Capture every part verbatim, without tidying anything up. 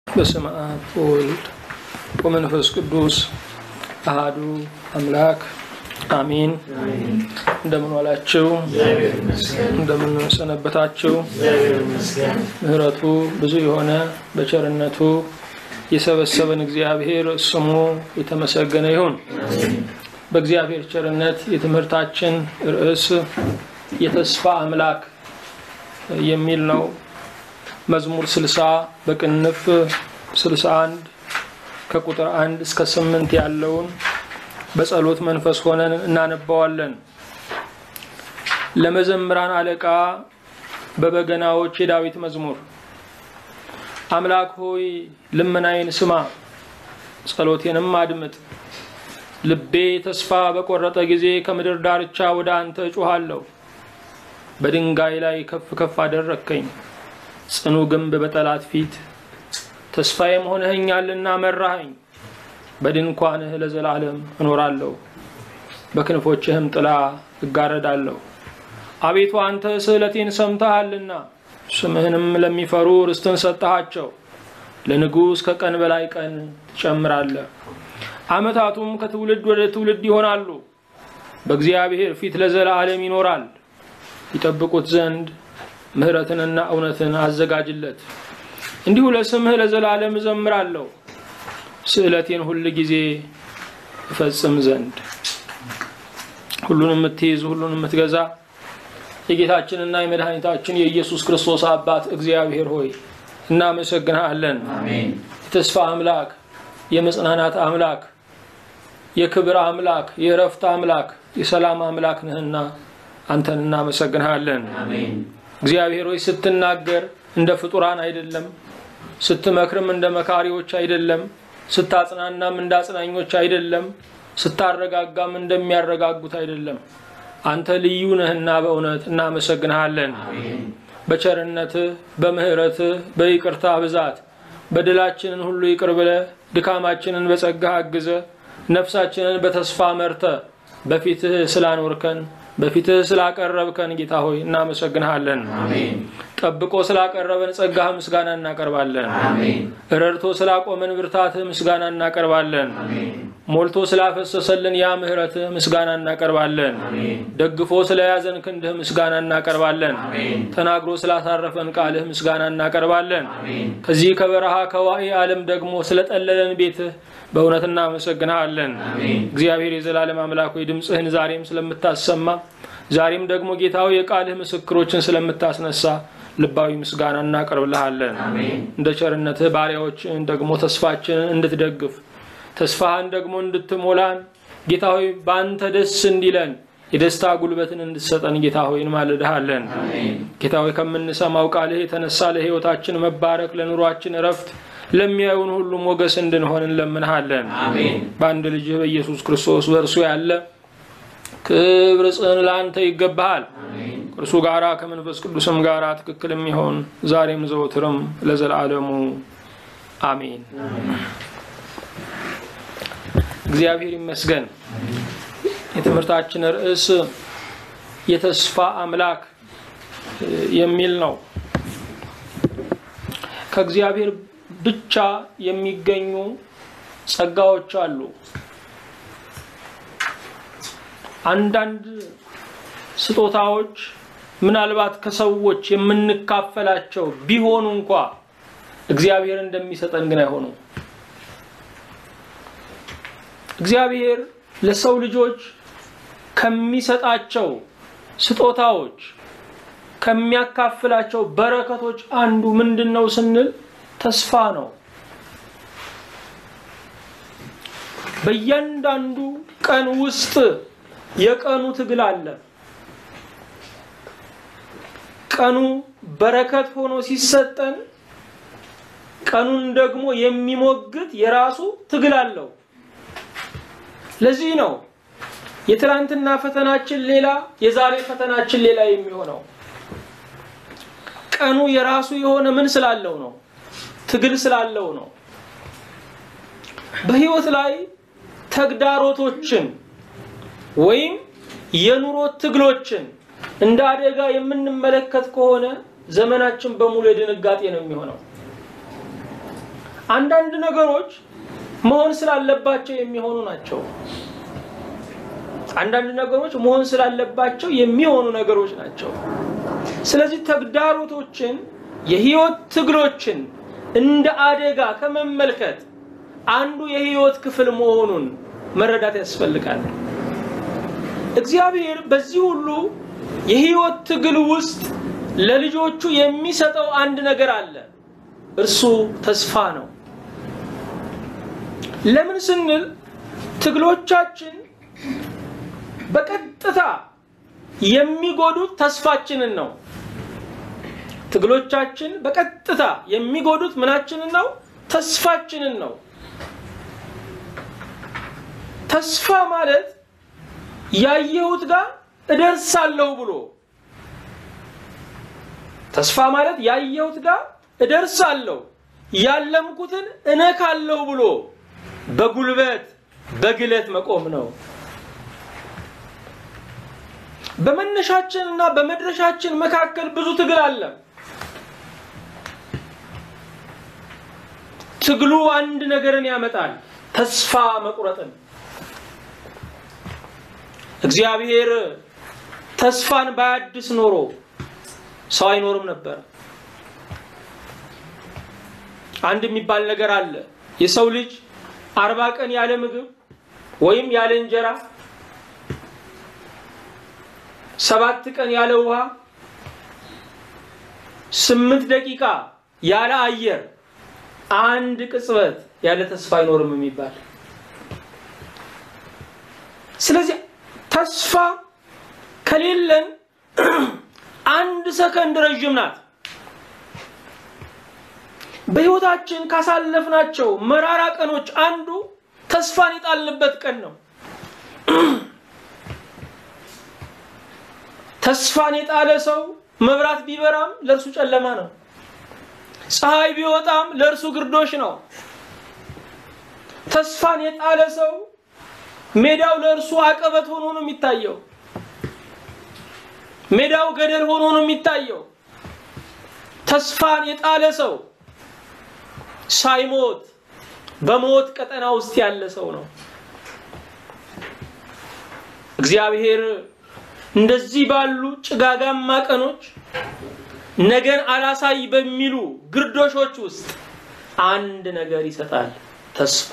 በስመ አብ ወወልድ ወመንፈስ ቅዱስ አሐዱ አምላክ አሜን። እንደምን ዋላችሁ? እንደምን ሰነበታችሁ? ምህረቱ ብዙ የሆነ በቸርነቱ የሰበሰበን እግዚአብሔር ስሙ የተመሰገነ ይሁን። በእግዚአብሔር ቸርነት የትምህርታችን ርዕስ የተስፋ አምላክ የሚል ነው። መዝሙር ስልሳ በቅንፍ ስልሳ አንድ ከቁጥር አንድ እስከ ስምንት ያለውን በጸሎት መንፈስ ሆነን እናነባዋለን። ለመዘምራን አለቃ በበገናዎች የዳዊት መዝሙር። አምላክ ሆይ ልመናዬን ስማ፣ ጸሎቴንም አድምጥ። ልቤ ተስፋ በቆረጠ ጊዜ ከምድር ዳርቻ ወደ አንተ እጮሃለሁ። በድንጋይ ላይ ከፍ ከፍ አደረከኝ፣ ጽኑ ግንብ በጠላት ፊት። ተስፋዬም ሆነኸኛልና መራኸኝ። በድንኳንህ ለዘላለም እኖራለሁ፣ በክንፎችህም ጥላ እጋረዳለሁ። አቤቱ አንተ ስእለቴን ሰምተሃልና ስምህንም ለሚፈሩ ርስትን ሰጠሃቸው። ለንጉሥ ከቀን በላይ ቀን ትጨምራለህ፣ ዓመታቱም ከትውልድ ወደ ትውልድ ይሆናሉ። በእግዚአብሔር ፊት ለዘላለም ይኖራል። ይጠብቁት ዘንድ ምህረትንና እውነትን አዘጋጅለት። እንዲሁ ለስምህ ለዘላለም እዘምራለሁ፣ ስእለቴን ሁሉ ጊዜ እፈጽም ዘንድ። ሁሉን የምትይዝ ሁሉን የምትገዛ የጌታችንና የመድኃኒታችን የኢየሱስ ክርስቶስ አባት እግዚአብሔር ሆይ እናመሰግንሃለን። አሜን። የተስፋ አምላክ፣ የመጽናናት አምላክ፣ የክብር አምላክ፣ የእረፍት አምላክ፣ የሰላም አምላክ ነህና አንተን እናመሰግንሃለን። አሜን። እግዚአብሔር ሆይ ስትናገር እንደ ፍጡራን አይደለም፣ ስትመክርም እንደ መካሪዎች አይደለም፣ ስታጽናናም እንደ አጽናኞች አይደለም፣ ስታረጋጋም እንደሚያረጋጉት አይደለም። አንተ ልዩ ነህና በእውነት እናመሰግንሃለን። አሜን። በቸርነትህ በምህረትህ በይቅርታ ብዛት በደላችንን ሁሉ ይቅር ብለህ ድካማችንን በጸጋህ አግዘህ ነፍሳችንን በተስፋ መርተህ በፊትህ ስላኖርከን በፊትህ ስላቀረብከን ጌታ ሆይ እናመሰግንሃለን። አሜን። ጠብቆ ስላቀረበን ጸጋህ ምስጋና እናቀርባለን። አሜን። ረድቶ ስላቆመን ብርታትህ ምስጋና እናቀርባለን። አሜን። ሞልቶ ስላፈሰሰልን ያ ምህረትህ ምስጋና እናቀርባለን። አሜን። ደግፎ ስለያዘን ክንድህ ምስጋና እናቀርባለን። አሜን። ተናግሮ ስላሳረፈን ቃልህ ምስጋና እናቀርባለን። አሜን። ከዚህ ከበረሃ ከዋዒ ዓለም ደግሞ ስለጠለለን ቤትህ በእውነት እናመሰግንሃለን። አሜን። እግዚአብሔር የዘላለም አምላክ ሆይ ድምጽህን ዛሬም ስለምታሰማ ዛሬም ደግሞ ጌታው የቃልህ ምስክሮችን ስለምታስነሳ ልባዊ ምስጋና እናቀርብልሃለን። አሜን። እንደ ቸርነትህ ባሪያዎችን ደግሞ ተስፋችንን እንድትደግፍ ተስፋህን ደግሞ እንድትሞላን ጌታ ሆይ ባንተ ደስ እንዲለን የደስታ ጉልበትን እንድትሰጠን ጌታ ሆይ እንማልድሃለን። አሜን። ጌታ ሆይ ከምንሰማው ቃልህ የተነሳ ለህይወታችን መባረክ ለኑሯችን እረፍት ለሚያዩን ሁሉ ሞገስ እንድንሆን እንለምንሃለን። አሜን። በአንድ ልጅህ በኢየሱስ ክርስቶስ በእርሱ ያለ ክብር ጽን ላንተ ይገባሃል። አሜን። ከእርሱ ጋራ ከመንፈስ ቅዱስም ጋራ ትክክል የሚሆን ዛሬም ዘወትርም ለዘላለሙ አሜን። እግዚአብሔር ይመስገን። የትምህርታችን ርዕስ የተስፋ አምላክ የሚል ነው። ከእግዚአብሔር ብቻ የሚገኙ ጸጋዎች አሉ። አንዳንድ ስጦታዎች ምናልባት ከሰዎች የምንካፈላቸው ቢሆኑ እንኳን እግዚአብሔር እንደሚሰጠን ግን አይሆኑም። እግዚአብሔር ለሰው ልጆች ከሚሰጣቸው ስጦታዎች ከሚያካፍላቸው በረከቶች አንዱ ምንድነው ስንል ተስፋ ነው። በእያንዳንዱ ቀን ውስጥ የቀኑ ትግል አለ። ቀኑ በረከት ሆኖ ሲሰጠን ቀኑን ደግሞ የሚሞግት የራሱ ትግል አለው። ለዚህ ነው የትላንትና ፈተናችን ሌላ የዛሬ ፈተናችን ሌላ የሚሆነው። ቀኑ የራሱ የሆነ ምን ስላለው ነው? ትግል ስላለው ነው። በህይወት ላይ ተግዳሮቶችን ወይም የኑሮ ትግሎችን እንደ አደጋ የምንመለከት ከሆነ ዘመናችን በሙሉ የድንጋጤ ነው የሚሆነው። አንዳንድ ነገሮች መሆን ስላለባቸው የሚሆኑ ናቸው። አንዳንድ ነገሮች መሆን ስላለባቸው የሚሆኑ ነገሮች ናቸው። ስለዚህ ተግዳሮቶችን የህይወት ትግሎችን እንደ አደጋ ከመመልከት አንዱ የህይወት ክፍል መሆኑን መረዳት ያስፈልጋል። እግዚአብሔር በዚህ ሁሉ የህይወት ትግል ውስጥ ለልጆቹ የሚሰጠው አንድ ነገር አለ። እርሱ ተስፋ ነው። ለምን ስንል ትግሎቻችን በቀጥታ የሚጎዱት ተስፋችንን ነው። ትግሎቻችን በቀጥታ የሚጎዱት ምናችንን ነው? ተስፋችንን ነው። ተስፋ ማለት ያየሁት ጋር እደርሳለሁ ብሎ ተስፋ ማለት ያየሁት ጋር እደርሳለሁ ያለምኩትን እነካለሁ ብሎ በጉልበት በግለት መቆም ነው። በመነሻችንና በመድረሻችን መካከል ብዙ ትግል አለ። ትግሉ አንድ ነገርን ያመጣል፣ ተስፋ መቁረጥን። እግዚአብሔር ተስፋን ባያድስ ኖሮ ሰው አይኖርም ነበር። አንድ የሚባል ነገር አለ። የሰው ልጅ አርባ ቀን ያለ ምግብ ወይም ያለ እንጀራ፣ ሰባት ቀን ያለ ውሃ፣ ስምንት ደቂቃ ያለ አየር፣ አንድ ቅጽበት ያለ ተስፋ አይኖርም የሚባል። ስለዚህ ተስፋ ከሌለን አንድ ሰከንድ ረጅም ናት። በህይወታችን ካሳለፍናቸው መራራ ቀኖች አንዱ ተስፋን የጣልንበት ቀን ነው። ተስፋን የጣለ ሰው መብራት ቢበራም ለርሱ ጨለማ ነው። ፀሐይ ቢወጣም ለርሱ ግርዶሽ ነው። ተስፋን የጣለ ሰው ሜዳው ለርሱ አቀበት ሆኖ ነው የሚታየው። ሜዳው ገደል ሆኖ ነው የሚታየው። ተስፋን የጣለ ሰው ሳይሞት በሞት ቀጠና ውስጥ ያለ ሰው ነው። እግዚአብሔር እንደዚህ ባሉ ጭጋጋማ ቀኖች ነገን አላሳይ በሚሉ ግርዶሾች ውስጥ አንድ ነገር ይሰጣል፣ ተስፋ።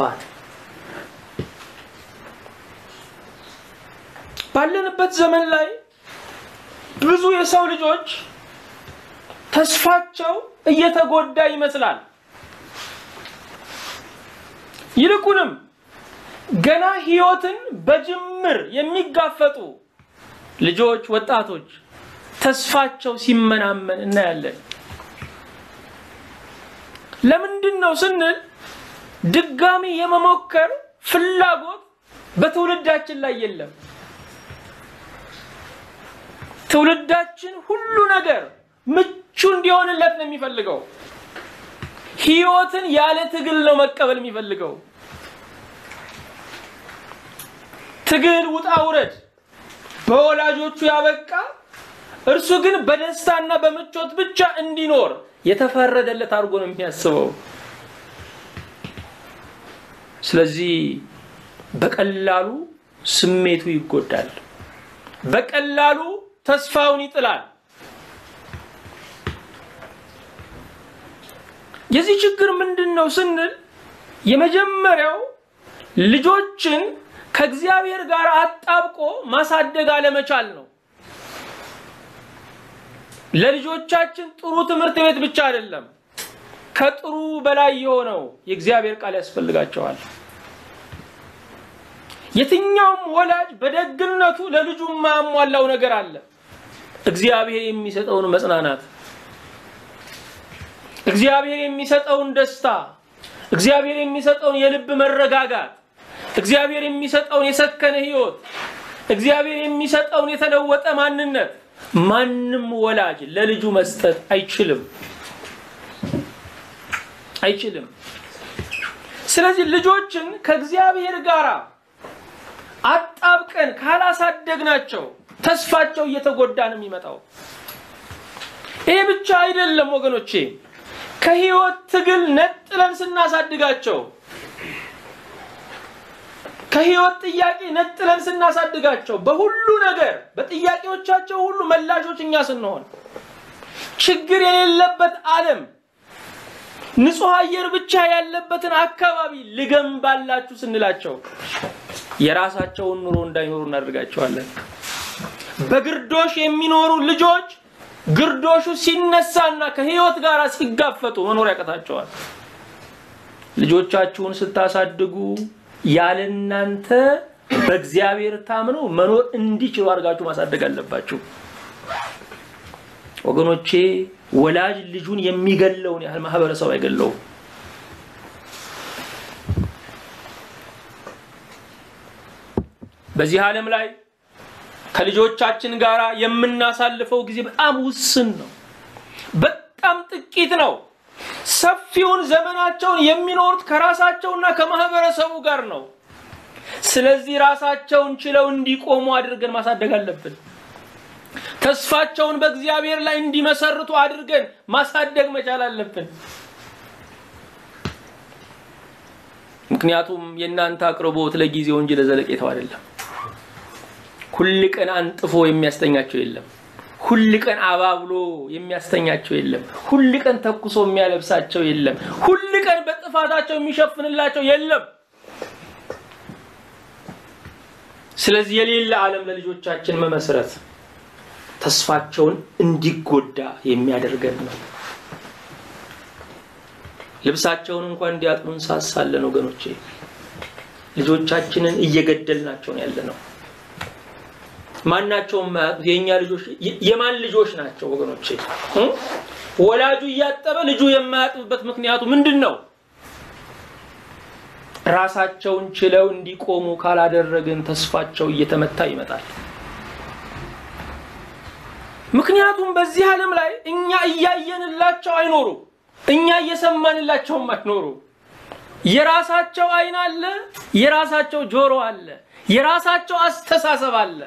ባለንበት ዘመን ላይ ብዙ የሰው ልጆች ተስፋቸው እየተጎዳ ይመስላል። ይልቁንም ገና ህይወትን በጅምር የሚጋፈጡ ልጆች፣ ወጣቶች ተስፋቸው ሲመናመን እናያለን። ለምንድነው ስንል ድጋሚ የመሞከር ፍላጎት በትውልዳችን ላይ የለም። ትውልዳችን ሁሉ ነገር ምቹ እንዲሆንለት ነው የሚፈልገው። ህይወትን ያለ ትግል ነው መቀበል የሚፈልገው። ትግል ውጣ ውረድ በወላጆቹ ያበቃ፣ እርሱ ግን በደስታና በምቾት ብቻ እንዲኖር የተፈረደለት አድርጎ ነው የሚያስበው። ስለዚህ በቀላሉ ስሜቱ ይጎዳል፣ በቀላሉ ተስፋውን ይጥላል። የዚህ ችግር ምንድነው ስንል የመጀመሪያው ልጆችን ከእግዚአብሔር ጋር አጣብቆ ማሳደግ አለመቻል ነው። ለልጆቻችን ጥሩ ትምህርት ቤት ብቻ አይደለም፣ ከጥሩ በላይ የሆነው የእግዚአብሔር ቃል ያስፈልጋቸዋል። የትኛውም ወላጅ በደግነቱ ለልጁ ማሟላው ነገር አለ። እግዚአብሔር የሚሰጠውን መጽናናት፣ እግዚአብሔር የሚሰጠውን ደስታ፣ እግዚአብሔር የሚሰጠውን የልብ መረጋጋት፣ እግዚአብሔር የሚሰጠውን የሰከነ ህይወት፣ እግዚአብሔር የሚሰጠውን የተለወጠ ማንነት ማንንም ወላጅ ለልጁ መስጠት አይችልም አይችልም። ስለዚህ ልጆችን ከእግዚአብሔር ጋር አጣብቀን ካላሳደግናቸው ተስፋቸው እየተጎዳ ነው የሚመጣው። ይሄ ብቻ አይደለም ወገኖቼ፣ ከህይወት ትግል ነጥለን ስናሳድጋቸው ከህይወት ጥያቄ ነጥለን ስናሳድጋቸው በሁሉ ነገር በጥያቄዎቻቸው ሁሉ መላሾች እኛ ስንሆን ችግር የሌለበት ዓለም ንጹህ አየር ብቻ ያለበትን አካባቢ ልገንባላችሁ ስንላቸው የራሳቸውን ኑሮ እንዳይኖሩ እናደርጋቸዋለን። በግርዶሽ የሚኖሩ ልጆች ግርዶሹ ሲነሳና ከህይወት ጋር ሲጋፈጡ መኖር ያቀታቸዋል። ልጆቻችሁን ስታሳድጉ ያለናንተ በእግዚአብሔር ታምነው መኖር እንዲችሉ አድርጋችሁ ማሳደግ አለባችሁ። ወገኖቼ ወላጅ ልጁን የሚገለውን ያህል ማህበረሰብ አይገለው። በዚህ ዓለም ላይ ከልጆቻችን ጋራ የምናሳልፈው ጊዜ በጣም ውስን ነው፣ በጣም ጥቂት ነው። ሰፊውን ዘመናቸውን የሚኖሩት ከራሳቸውና ከማህበረሰቡ ጋር ነው። ስለዚህ ራሳቸውን ችለው እንዲቆሙ አድርገን ማሳደግ አለብን። ተስፋቸውን በእግዚአብሔር ላይ እንዲመሰርቱ አድርገን ማሳደግ መቻል አለብን። ምክንያቱም የእናንተ አቅርቦት ለጊዜው እንጂ ለዘለቄታው አይደለም። ሁሉ ቀን አንጥፎ የሚያስተኛቸው የለም። ሁሉ ቀን አባብሎ የሚያስተኛቸው የለም። ሁሉ ቀን ተኩሶ የሚያለብሳቸው የለም። ሁሉ ቀን በጥፋታቸው የሚሸፍንላቸው የለም። ስለዚህ የሌለ ዓለም ለልጆቻችን መመስረት ተስፋቸውን እንዲጎዳ የሚያደርገን ነው። ልብሳቸውን እንኳን እንዲያጥኑ እንሳሳለን ወገኖቼ። ልጆቻችንን እየገደልናቸው ነው ያለነው። ማናቸውም የኛ ልጆች የማን ልጆች ናቸው ወገኖቼ? ወላጁ ያጠበ ልጁ የማያጥብበት ምክንያቱ ምንድነው? ራሳቸውን ችለው እንዲቆሙ ካላደረግን ተስፋቸው እየተመታ ይመጣል። ምክንያቱም በዚህ ዓለም ላይ እኛ እያየንላቸው አይኖሩ፣ እኛ እየሰማንላቸው አይኖሩ። የራሳቸው አይን አለ፣ የራሳቸው ጆሮ አለ፣ የራሳቸው አስተሳሰብ አለ።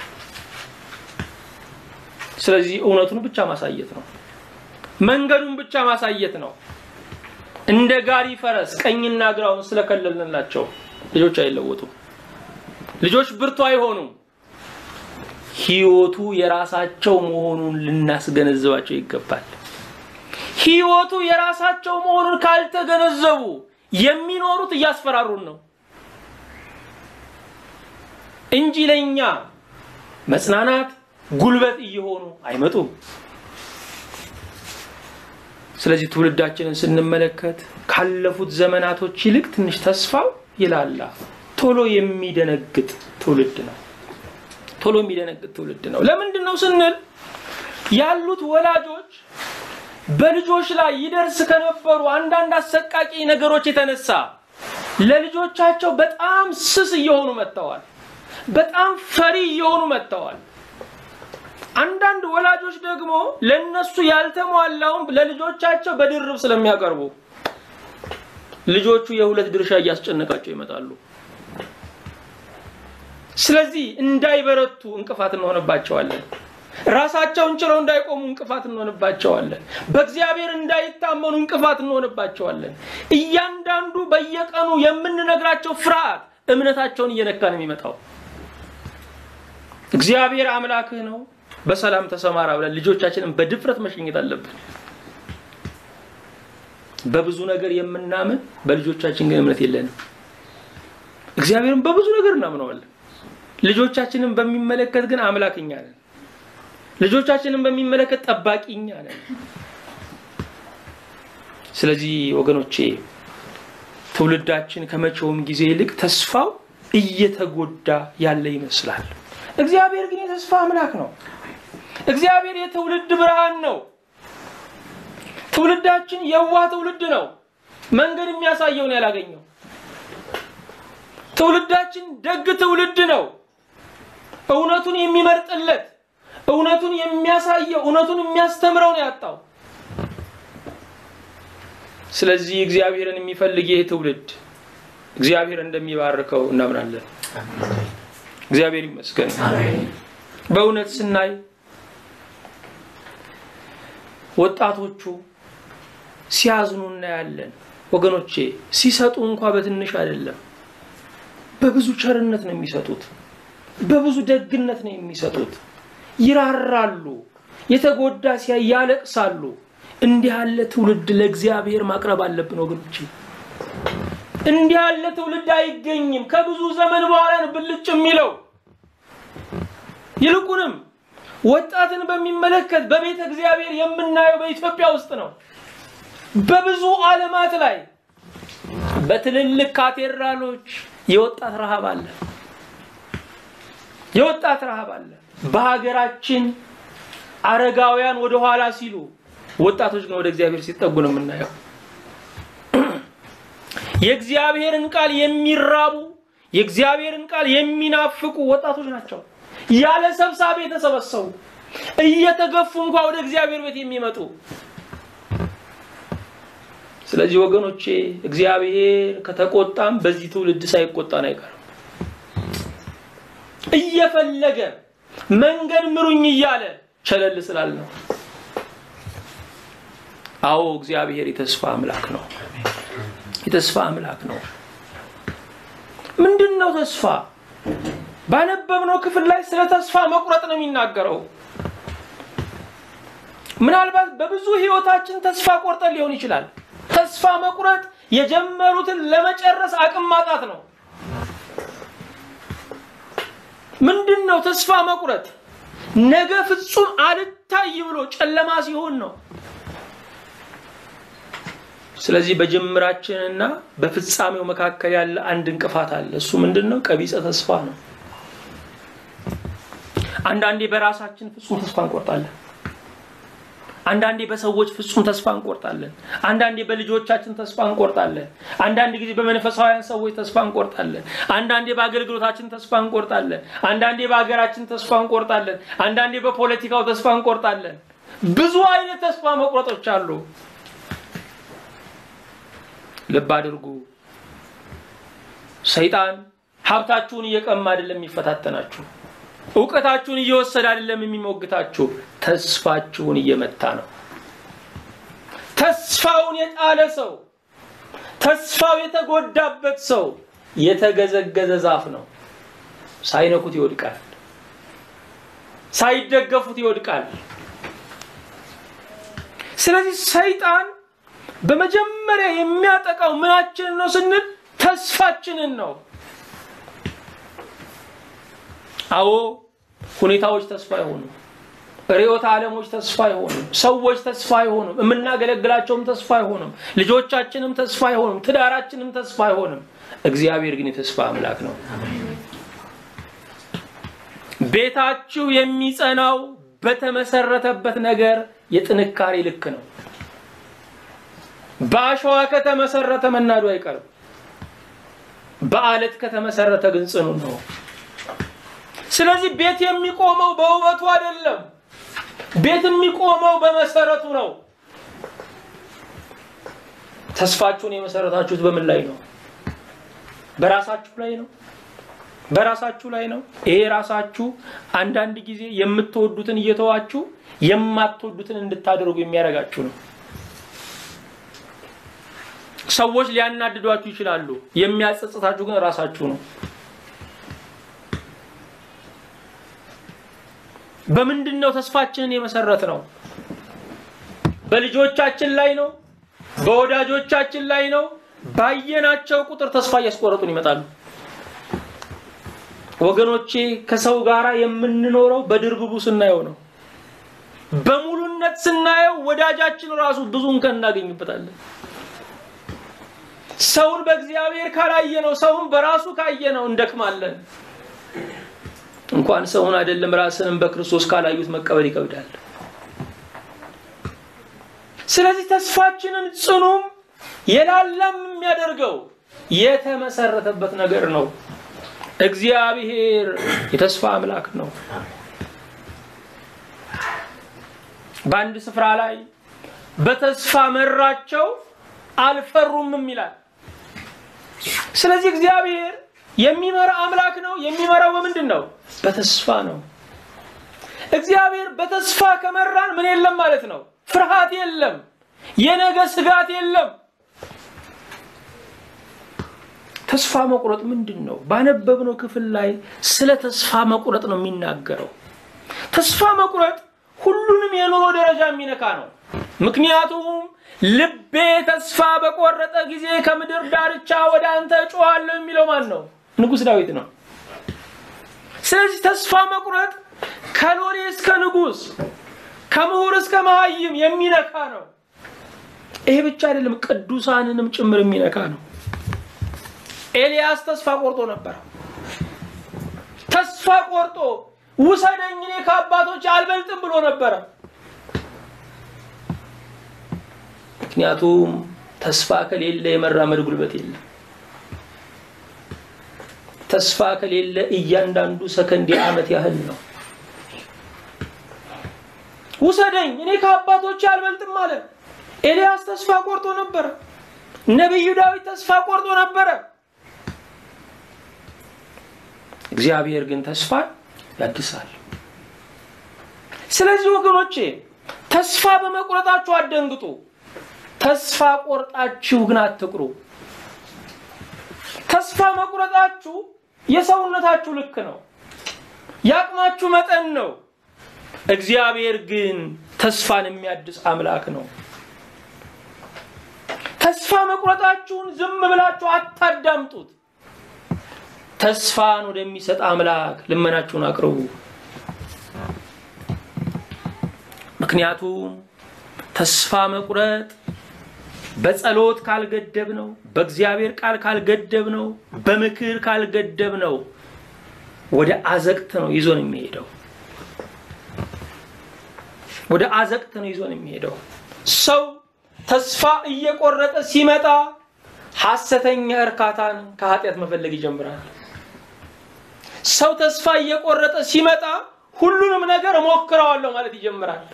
ስለዚህ እውነቱን ብቻ ማሳየት ነው፣ መንገዱን ብቻ ማሳየት ነው። እንደ ጋሪ ፈረስ ቀኝና ግራውን ስለከለልንላቸው ልጆች አይለወጡም። ልጆች ብርቱ አይሆኑም። ህይወቱ የራሳቸው መሆኑን ልናስገነዝባቸው ይገባል። ህይወቱ የራሳቸው መሆኑን ካልተገነዘቡ የሚኖሩት እያስፈራሩን ነው እንጂ ለኛ መጽናናት ጉልበት እየሆኑ አይመጡም። ስለዚህ ትውልዳችንን ስንመለከት ካለፉት ዘመናቶች ይልቅ ትንሽ ተስፋው ይላላ ቶሎ የሚደነግጥ ትውልድ ነው። ቶሎ የሚደነግጥ ትውልድ ነው። ለምንድነው ስንል ያሉት ወላጆች በልጆች ላይ ይደርስ ከነበሩ አንዳንድ አሰቃቂ ነገሮች የተነሳ ለልጆቻቸው በጣም ስስ እየሆኑ መጥተዋል። በጣም ፈሪ እየሆኑ መጥተዋል። አንዳንድ ወላጆች ደግሞ ለነሱ ያልተሟላውን ለልጆቻቸው በድርብ ስለሚያቀርቡ ልጆቹ የሁለት ድርሻ እያስጨነቃቸው ይመጣሉ። ስለዚህ እንዳይበረቱ እንቅፋት እንሆንባቸዋለን። ራሳቸውን ችለው እንዳይቆሙ እንቅፋት እንሆንባቸዋለን። በእግዚአብሔር እንዳይታመኑ እንቅፋት እንሆንባቸዋለን። እያንዳንዱ በየቀኑ የምንነግራቸው ፍርሃት እምነታቸውን እየነካ ነው የሚመጣው። እግዚአብሔር አምላክህ ነው በሰላም ተሰማራ ብለን ልጆቻችንን በድፍረት መሸኘት አለብን። በብዙ ነገር የምናምን በልጆቻችን ግን እምነት የለንም። እግዚአብሔርን በብዙ ነገር እናምናለን። ልጆቻችንን በሚመለከት ግን አምላክኛ ነን። ልጆቻችንን በሚመለከት ጠባቂኛ ነን። ስለዚህ ወገኖቼ ትውልዳችን ከመቼውም ጊዜ ይልቅ ተስፋው እየተጎዳ ያለ ይመስላል። እግዚአብሔር ግን የተስፋ አምላክ ነው። እግዚአብሔር የትውልድ ብርሃን ነው። ትውልዳችን የዋህ ትውልድ ነው። መንገድ የሚያሳየው ነው ያላገኘው። ትውልዳችን ደግ ትውልድ ነው። እውነቱን የሚመርጥለት፣ እውነቱን የሚያሳየው፣ እውነቱን የሚያስተምረው ነው ያጣው። ስለዚህ እግዚአብሔርን የሚፈልግ ይሄ ትውልድ እግዚአብሔር እንደሚባርከው እናምናለን። እግዚአብሔር ይመስገን። አሜን። በእውነት ስናይ ወጣቶቹ ሲያዝኑ እናያለን። ወገኖቼ ሲሰጡ እንኳን በትንሽ አይደለም፣ በብዙ ቸርነት ነው የሚሰጡት፣ በብዙ ደግነት ነው የሚሰጡት። ይራራሉ፣ የተጎዳ ሲያይ ያለቅሳሉ። እንዲህ ያለ ትውልድ ለእግዚአብሔር ማቅረብ አለብን ወገኖቼ። እንዲህ ያለ ትውልድ አይገኝም። ከብዙ ዘመን በኋላ ነው ብልጭ የሚለው። ይልቁንም ወጣትን በሚመለከት በቤተ እግዚአብሔር የምናየው በኢትዮጵያ ውስጥ ነው። በብዙ ዓለማት ላይ በትልልቅ ካቴድራሎች የወጣት ረሃብ አለ፣ የወጣት ረሃብ አለ። በሀገራችን አረጋውያን ወደ ኋላ ሲሉ ወጣቶች ግን ወደ እግዚአብሔር ሲጠጉ ነው የምናየው። የእግዚአብሔርን ቃል የሚራቡ የእግዚአብሔርን ቃል የሚናፍቁ ወጣቶች ናቸው። ያለ ሰብሳቢ ተሰበሰቡ እየተገፉ እንኳን ወደ እግዚአብሔር ቤት የሚመጡ። ስለዚህ ወገኖቼ እግዚአብሔር ከተቆጣም በዚህ ትውልድ ሳይቆጣን አይቀርም። እየፈለገ መንገድ ምሩኝ እያለ ቸለል ስላል ነው። አዎ እግዚአብሔር የተስፋ አምላክ ነው፣ የተስፋ አምላክ ነው። ምንድነው ተስፋ? ባነበብነው ክፍል ላይ ስለ ተስፋ መቁረጥ ነው የሚናገረው። ምናልባት በብዙ ህይወታችን ተስፋ ቆርጠን ሊሆን ይችላል። ተስፋ መቁረጥ የጀመሩትን ለመጨረስ አቅም ማጣት ነው። ምንድነው ተስፋ መቁረጥ? ነገ ፍጹም አልታይ ብሎ ጨለማ ሲሆን ነው። ስለዚህ በጅምራችንና በፍጻሜው መካከል ያለ አንድ እንቅፋት አለ። እሱ ምንድነው? ቀቢጸ ተስፋ ነው። አንዳንዴ በራሳችን ፍጹም ተስፋ እንቆርጣለን፣ አንዳንዴ በሰዎች ፍጹም ተስፋ እንቆርጣለን፣ አንዳንዴ በልጆቻችን ተስፋ እንቆርጣለን፣ አንዳንዴ ጊዜ በመንፈሳውያን ሰዎች ተስፋ እንቆርጣለን፣ አንዳንዴ በአገልግሎታችን ተስፋ እንቆርጣለን፣ አንዳንዴ በአገራችን ተስፋ እንቆርጣለን፣ አንዳንዴ በፖለቲካው ተስፋ እንቆርጣለን። ብዙ አይነት ተስፋ መቁረጦች አሉ። ልብ አድርጉ። ሰይጣን ሀብታችሁን እየቀማ አይደለም የሚፈታተናችሁ፣ ዕውቀታችሁን እየወሰደ አይደለም የሚሞግታችሁ፣ ተስፋችሁን እየመታ ነው። ተስፋውን የጣለ ሰው፣ ተስፋው የተጎዳበት ሰው የተገዘገዘ ዛፍ ነው። ሳይነኩት ይወድቃል፣ ሳይደገፉት ይወድቃል። ስለዚህ ሰይጣን በመጀመሪያ የሚያጠቃው ምናችንን ነው ስንል ተስፋችንን ነው። አዎ ሁኔታዎች ተስፋ አይሆኑም፣ ርዕዮተ ዓለሞች ተስፋ አይሆኑም፣ ሰዎች ተስፋ አይሆኑም፣ የምናገለግላቸውም ተስፋ አይሆኑም፣ ልጆቻችንም ተስፋ አይሆኑም፣ ትዳራችንም ተስፋ አይሆንም። እግዚአብሔር ግን የተስፋ አምላክ ነው። ቤታችሁ የሚጸናው በተመሰረተበት ነገር የጥንካሬ ልክ ነው። በአሸዋ ከተመሰረተ መናዱ አይቀርም፣ በአለት ከተመሰረተ ግን ጽኑ ነው። ስለዚህ ቤት የሚቆመው በውበቱ አይደለም፣ ቤት የሚቆመው በመሰረቱ ነው። ተስፋችሁን የመሰረታችሁት በምን ላይ ነው? በራሳችሁ ላይ ነው፣ በራሳችሁ ላይ ነው። ይሄ ራሳችሁ አንዳንድ ጊዜ የምትወዱትን እየተዋችሁ የማትወዱትን እንድታደርጉ የሚያረጋችሁ ነው። ሰዎች ሊያናድዷችሁ ይችላሉ፣ የሚያጸጽታችሁ ግን ራሳችሁ ነው። በምንድነው ተስፋችንን የመሰረትነው? በልጆቻችን ላይ ነው? በወዳጆቻችን ላይ ነው? ባየናቸው ቁጥር ተስፋ ያስቆረጡን ይመጣሉ። ወገኖቼ ከሰው ጋራ የምንኖረው በድርብቡ ስናየው ነው። በሙሉነት ስናየው ወዳጃችን ራሱ ብዙ እንከን እናገኝበታለን። ሰውን በእግዚአብሔር ካላየነው፣ ሰውን በራሱ ካየነው እንደክማለን። እንኳን ሰውን አይደለም ራስንም በክርስቶስ ካላዩት መቀበል ይከብዳል። ስለዚህ ተስፋችንን ጽኑም የላላም የሚያደርገው የተመሰረተበት ነገር ነው። እግዚአብሔር የተስፋ አምላክ ነው። በአንድ ስፍራ ላይ በተስፋ መራቸው አልፈሩም ይላል። ስለዚህ እግዚአብሔር የሚመራ አምላክ ነው። የሚመራው በምንድነው? በተስፋ ነው። እግዚአብሔር በተስፋ ከመራን ምን የለም ማለት ነው? ፍርሃት የለም። የነገ ስጋት የለም። ተስፋ መቁረጥ ምንድነው? ባነበብነው ክፍል ላይ ስለ ተስፋ መቁረጥ ነው የሚናገረው። ተስፋ መቁረጥ ሁሉንም የኑሮ ደረጃ የሚነካ ነው። ምክንያቱም ልቤ ተስፋ በቆረጠ ጊዜ ከምድር ዳርቻ ወደ አንተ ጮሃለሁ የሚለው ማን ነው? ንጉስ ዳዊት ነው። ስለዚህ ተስፋ መቁረጥ ከሎሌ እስከ ንጉስ ከምሁር እስከ መሃይም የሚነካ ነው። ይሄ ብቻ አይደለም፣ ቅዱሳንንም ጭምር የሚነካ ነው። ኤልያስ ተስፋ ቆርጦ ነበር። ተስፋ ቆርጦ ውሰደኝ እኔ ከአባቶች አልበልጥም ብሎ ነበር። ምክንያቱም ተስፋ ከሌለ የመራመድ ጉልበት የለም። ተስፋ ከሌለ እያንዳንዱ ሰከንድ የዓመት ያህል ነው። ውሰደኝ እኔ ከአባቶች አልበልጥም ማለት ኤልያስ ተስፋ ቆርጦ ነበር። ነብዩ ዳዊት ተስፋ ቆርጦ ነበር። እግዚአብሔር ግን ተስፋ ያድሳል። ስለዚህ ወገኖቼ ተስፋ በመቁረጣችሁ አትደንግጡ። ተስፋ ቆርጣችሁ ግን አትቅሩ። ተስፋ መቁረጣችሁ የሰውነታችሁ ልክ ነው፣ ያቅማችሁ መጠን ነው። እግዚአብሔር ግን ተስፋን የሚያድስ አምላክ ነው። ተስፋ መቁረጣችሁን ዝም ብላችሁ አታዳምጡት። ተስፋን ወደሚሰጥ አምላክ ልመናችሁን አቅርቡ። ምክንያቱም ተስፋ መቁረጥ በጸሎት ካልገደብነው፣ በእግዚአብሔር ቃል ካልገደብነው፣ በምክር ካልገደብነው ወደ አዘቅት ነው ይዞን የሚሄደው። ወደ አዘቅት ነው ይዞን የሚሄደው። ሰው ተስፋ እየቆረጠ ሲመጣ ሐሰተኛ እርካታን ከኃጢአት መፈለግ ይጀምራል። ሰው ተስፋ እየቆረጠ ሲመጣ ሁሉንም ነገር ሞክራለሁ ማለት ይጀምራል።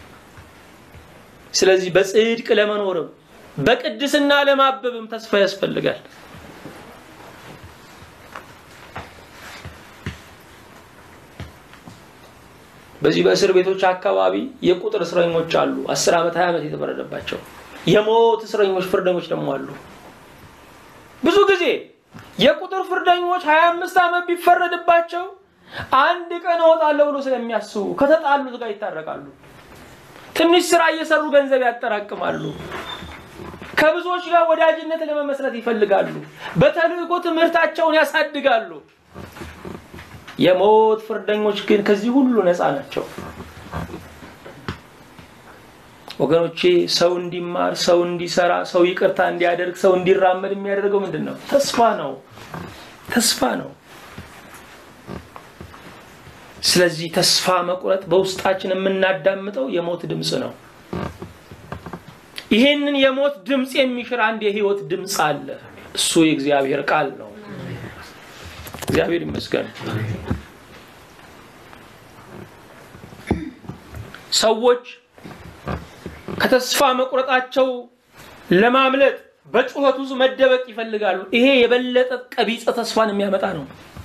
ስለዚህ በጽድቅ ለመኖርም በቅድስና ለማበብም ተስፋ ያስፈልጋል። በዚህ በእስር ቤቶች አካባቢ የቁጥር እስረኞች አሉ። አስር ዓመት ሃያ ዓመት የተፈረደባቸው የሞት እስረኞች ፍርደኞች ደግሞ አሉ። ብዙ ጊዜ የቁጥር ፍርደኞች ሃያ አምስት ዓመት ቢፈረድባቸው አንድ ቀን እወጣለሁ ብሎ ስለሚያስቡ ከተጣሉት ጋር ይታረቃሉ። ትንሽ ስራ እየሰሩ ገንዘብ ያጠራቅማሉ። ከብዙዎች ጋር ወዳጅነት ለመመስረት ይፈልጋሉ። በተልእኮ ትምህርታቸውን ያሳድጋሉ። የሞት ፍርደኞች ግን ከዚህ ሁሉ ነፃ ናቸው። ወገኖቼ ሰው እንዲማር፣ ሰው እንዲሰራ፣ ሰው ይቅርታ እንዲያደርግ፣ ሰው እንዲራመድ የሚያደርገው ምንድነው? ተስፋ ነው። ተስፋ ነው። ስለዚህ ተስፋ መቁረጥ በውስጣችን የምናዳምጠው የሞት ድምጽ ነው። ይሄንን የሞት ድምጽ የሚሽር አንድ የህይወት ድምጽ አለ። እሱ የእግዚአብሔር ቃል ነው። እግዚአብሔር ይመስገን። ሰዎች ከተስፋ መቁረጣቸው ለማምለጥ በጩኸት ውስጥ መደበቅ ይፈልጋሉ። ይሄ የበለጠ ቀቢጸ ተስፋን የሚያመጣ ነው።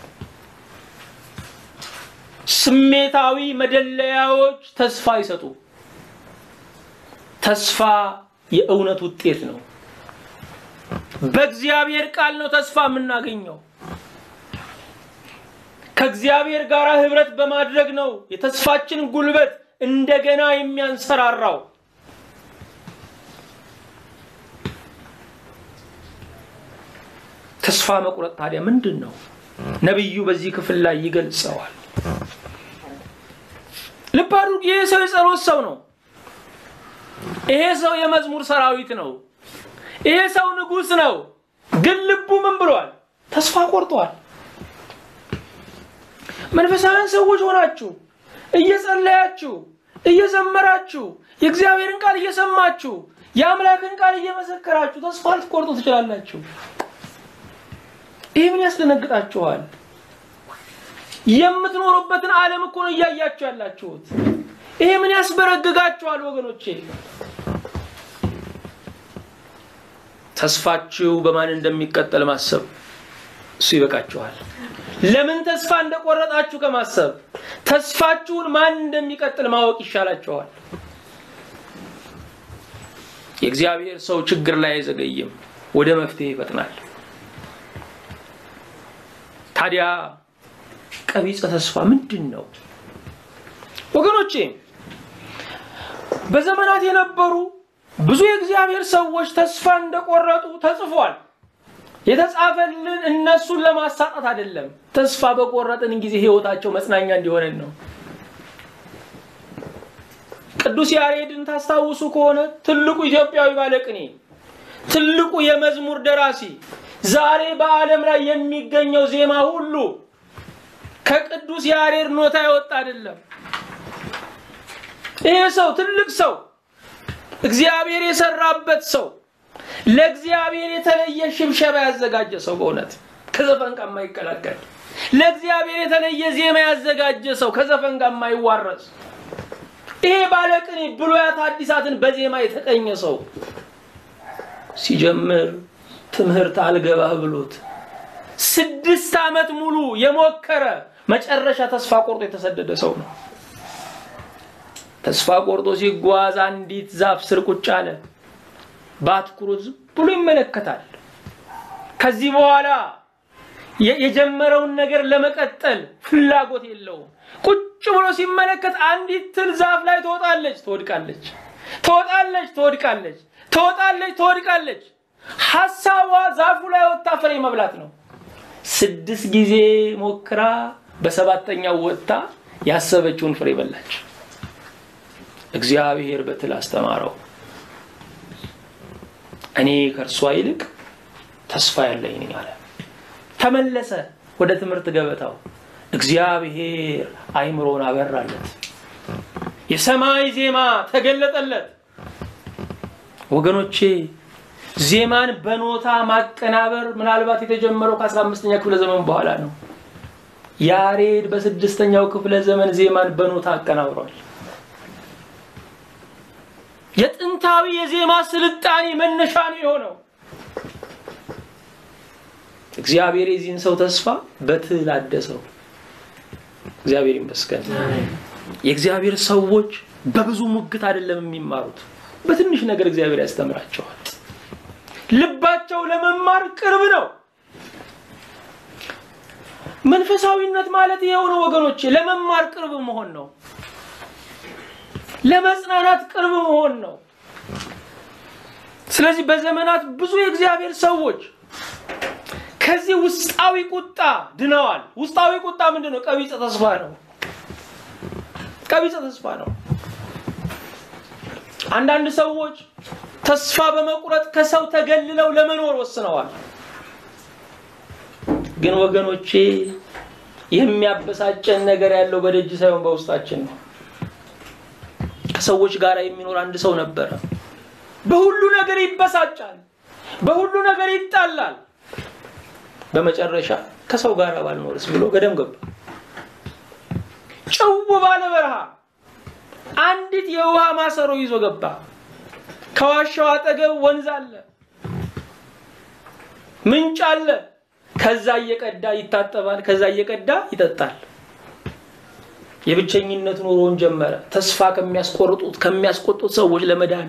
ስሜታዊ መደለያዎች ተስፋ ይሰጡ። ተስፋ የእውነት ውጤት ነው። በእግዚአብሔር ቃል ነው ተስፋ የምናገኘው። ከእግዚአብሔር ጋር ህብረት በማድረግ ነው የተስፋችን ጉልበት እንደገና የሚያንሰራራው። ተስፋ መቁረጥ ታዲያ ምንድነው? ነብዩ በዚህ ክፍል ላይ ይገልጸዋል። ልብ አድርጉ። ይሄ ሰው የጸሎት ሰው ነው። ይሄ ሰው የመዝሙር ሰራዊት ነው። ይሄ ሰው ንጉስ ነው። ግን ልቡ ምን ብሏል? ተስፋ ቆርጧል። መንፈሳውያን ሰዎች ሆናችሁ እየጸለያችሁ እየዘመራችሁ የእግዚአብሔርን ቃል እየሰማችሁ የአምላክን ቃል እየመሰከራችሁ ተስፋ ልትቆርጡ ትችላላችሁ። ይሄ ምን ያስደነግጣችኋል? የምትኖሩበትን ዓለም እኮ ነው ያያያችሁ ያላችሁት። ይሄ ምን ያስበረግጋችኋል ወገኖቼ? ተስፋችሁ በማን እንደሚቀጥል ማሰብ እሱ ይበቃችኋል። ለምን ተስፋ እንደቆረጣችሁ ከማሰብ ተስፋችሁን ማን እንደሚቀጥል ማወቅ ይሻላችኋል። የእግዚአብሔር ሰው ችግር ላይ አይዘገይም፣ ወደ መፍትሄ ይፈጥናል። ታዲያ ቀቢጸ ተስፋ ምንድነው? ወገኖቼ በዘመናት የነበሩ ብዙ የእግዚአብሔር ሰዎች ተስፋ እንደቆረጡ ተጽፏል። የተጻፈልን እነሱን ለማሳጣት አይደለም፣ ተስፋ በቆረጥን ጊዜ ህይወታቸው መጽናኛ እንዲሆን ነው። ቅዱስ ያሬድን ታስታውሱ ከሆነ ትልቁ ኢትዮጵያዊ ባለቅኔ፣ ትልቁ የመዝሙር ደራሲ፣ ዛሬ በዓለም ላይ የሚገኘው ዜማ ሁሉ ከቅዱስ ያሬድ ኖታ ያወጣ አይደለም። ይሄ ሰው ትልቅ ሰው፣ እግዚአብሔር የሰራበት ሰው፣ ለእግዚአብሔር የተለየ ሽብሸባ ያዘጋጀ ሰው፣ በእውነት ከዘፈን ጋር የማይቀላቀል ለእግዚአብሔር የተለየ ዜማ ያዘጋጀ ሰው፣ ከዘፈን ጋር የማይዋረስ ይሄ ባለቅኔ ብሉያት ሐዲሳትን በዜማ የተቀኘ ሰው ሲጀምር ትምህርት አልገባህ ብሎት ስድስት ዓመት ሙሉ የሞከረ መጨረሻ ተስፋ ቆርጦ የተሰደደ ሰው ነው። ተስፋ ቆርጦ ሲጓዝ አንዲት ዛፍ ስር ቁጭ አለ። ባትኩሩዝ ብሎ ይመለከታል። ከዚህ በኋላ የጀመረውን ነገር ለመቀጠል ፍላጎት የለውም። ቁጭ ብሎ ሲመለከት አንዲት ትል ዛፍ ላይ ትወጣለች፣ ትወድቃለች፣ ትወጣለች፣ ትወድቃለች፣ ትወጣለች፣ ትወድቃለች። ሐሳቧ ዛፉ ላይ ወጣ ፍሬ መብላት ነው። ስድስት ጊዜ ሞክራ በሰባተኛው ወጣ ያሰበችውን ፍሬ በላች። እግዚአብሔር በትል አስተማረው። እኔ ከርሷ ይልቅ ተስፋ ያለኝ ነኝ አለ። ተመለሰ ወደ ትምህርት ገበታው። እግዚአብሔር አይምሮን አበራለት። የሰማይ ዜማ ተገለጠለት። ወገኖቼ ዜማን በኖታ ማቀናበር ምናልባት የተጀመረው ከ15ኛ ክፍለ ዘመን በኋላ ነው። ያሬድ በስድስተኛው ክፍለ ዘመን ዜማን በኖታ አቀናብሯል። የጥንታዊ የዜማ ስልጣኔ መነሻ ነው የሆነው። እግዚአብሔር የዚህን ሰው ተስፋ በትል አደሰው። እግዚአብሔር ይመስገን። የእግዚአብሔር ሰዎች በብዙ ሙግት አይደለም የሚማሩት፣ በትንሽ ነገር እግዚአብሔር ያስተምራቸዋል። ልባቸው ለመማር ቅርብ ነው። መንፈሳዊነት ማለት ይሄው ነው ወገኖቼ፣ ለመማር ቅርብ መሆን ነው። ለመጽናናት ቅርብ መሆን ነው። ስለዚህ በዘመናት ብዙ የእግዚአብሔር ሰዎች ከዚህ ውስጣዊ ቁጣ ድነዋል። ውስጣዊ ቁጣ ምንድነው? ቀቢጸ ተስፋ ነው። ቀቢጸ ተስፋ ነው። አንዳንድ ሰዎች ተስፋ በመቁረጥ ከሰው ተገልለው ለመኖር ወስነዋል። ግን ወገኖቼ የሚያበሳጨን ነገር ያለው በደጅ ሳይሆን በውስጣችን ነው። ከሰዎች ጋር የሚኖር አንድ ሰው ነበር። በሁሉ ነገር ይበሳጫል፣ በሁሉ ነገር ይጣላል። በመጨረሻ ከሰው ጋር ባልኖርስ ብሎ ገደም ገባ። ጨው ባለ በረሃ አንዲት የውሃ ማሰሮ ይዞ ገባ። ከዋሻው አጠገብ ወንዝ አለ፣ ምንጭ አለ። ከዛ እየቀዳ ይታጠባል፣ ከዛ እየቀዳ ይጠጣል። የብቸኝነት ኑሮን ጀመረ። ተስፋ ከሚያስቆርጡት ከሚያስቆጡት ሰዎች ለመዳን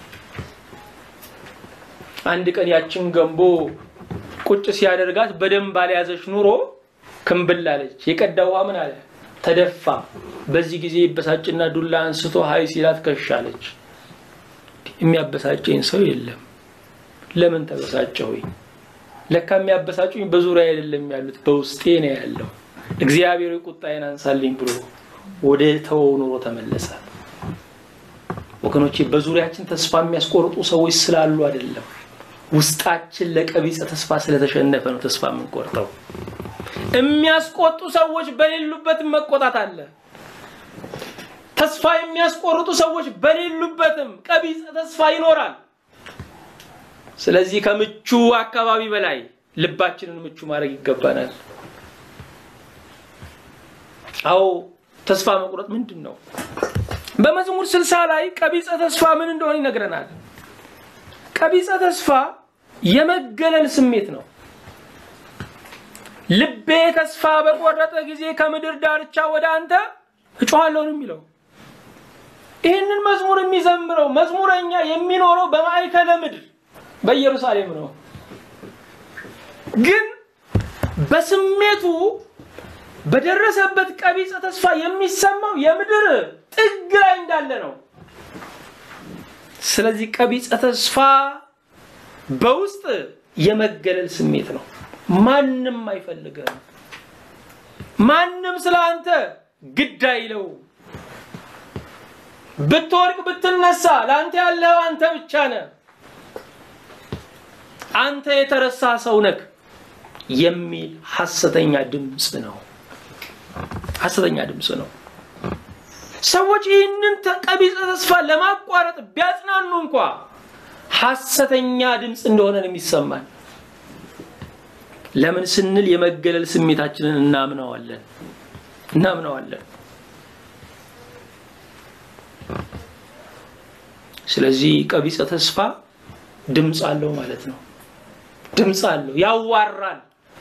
አንድ ቀን ያችን ገንቦ ቁጭ ሲያደርጋት በደንብ አልያዘች ኑሮ ክንብል አለች። የቀዳው ምን አለ? ተደፋ። በዚህ ጊዜ ይበሳጭና ዱላ አንስቶ ሃይ ሲላት ከሻለች። የሚያበሳጨኝ ሰው የለም፣ ለምን ተበሳጨሁኝ? ለካ የሚያበሳጩኝ በዙሪያ አይደለም ያሉት በውስጤ ነው ያለው። እግዚአብሔር ቁጣዬን አንሳልኝ ብሎ ወደ ተወው ኑሮ ተመለሰ። ወገኖቼ በዙሪያችን ተስፋ የሚያስቆርጡ ሰዎች ስላሉ አይደለም፣ ውስጣችን ለቀቢጸ ተስፋ ስለተሸነፈ ነው ተስፋ የምንቆርጠው። የሚያስቆጡ ሰዎች በሌሉበት መቆጣት አለ። ተስፋ የሚያስቆርጡ ሰዎች በሌሉበትም ቀቢጸ ተስፋ ይኖራል። ስለዚህ ከምቹ አካባቢ በላይ ልባችንን ምቹ ማድረግ ይገባናል። አው ተስፋ መቁረጥ ምንድነው? በመዝሙር ስልሳ ላይ ቀቢጸ ተስፋ ምን እንደሆነ ይነግረናል። ቀቢጸ ተስፋ የመገለል ስሜት ነው። ልቤ ተስፋ በቆረጠ ጊዜ ከምድር ዳርቻ ወደ አንተ እጮሃለሁ ነው የሚለው። ይህንን መዝሙር የሚዘምረው መዝሙረኛ የሚኖረው በማዕከለ ምድር በኢየሩሳሌም ነው። ግን በስሜቱ በደረሰበት ቀቢጸ ተስፋ የሚሰማው የምድር ጥግ ላይ እንዳለ ነው። ስለዚህ ቀቢጸ ተስፋ በውስጥ የመገለል ስሜት ነው። ማንንም አይፈልግም። ማንንም ስላንተ ግድ አይለው። ብትወርቅ ብትነሳ ላንተ ያለው አንተ ብቻ ነህ። አንተ የተረሳ ሰው ነህ የሚል ሐሰተኛ ድምጽ ነው። ሐሰተኛ ድምጽ ነው። ሰዎች ይህንን ቀቢጸ ተስፋ ለማቋረጥ ቢያጽናኑ እንኳን ሐሰተኛ ድምጽ እንደሆነ ነው የሚሰማን። ለምን ስንል የመገለል ስሜታችንን እናምነዋለን እናምነዋለን። ስለዚህ ቀቢጸ ተስፋ ድምጽ አለው ማለት ነው። ድምጽ አለው፣ ያዋራል።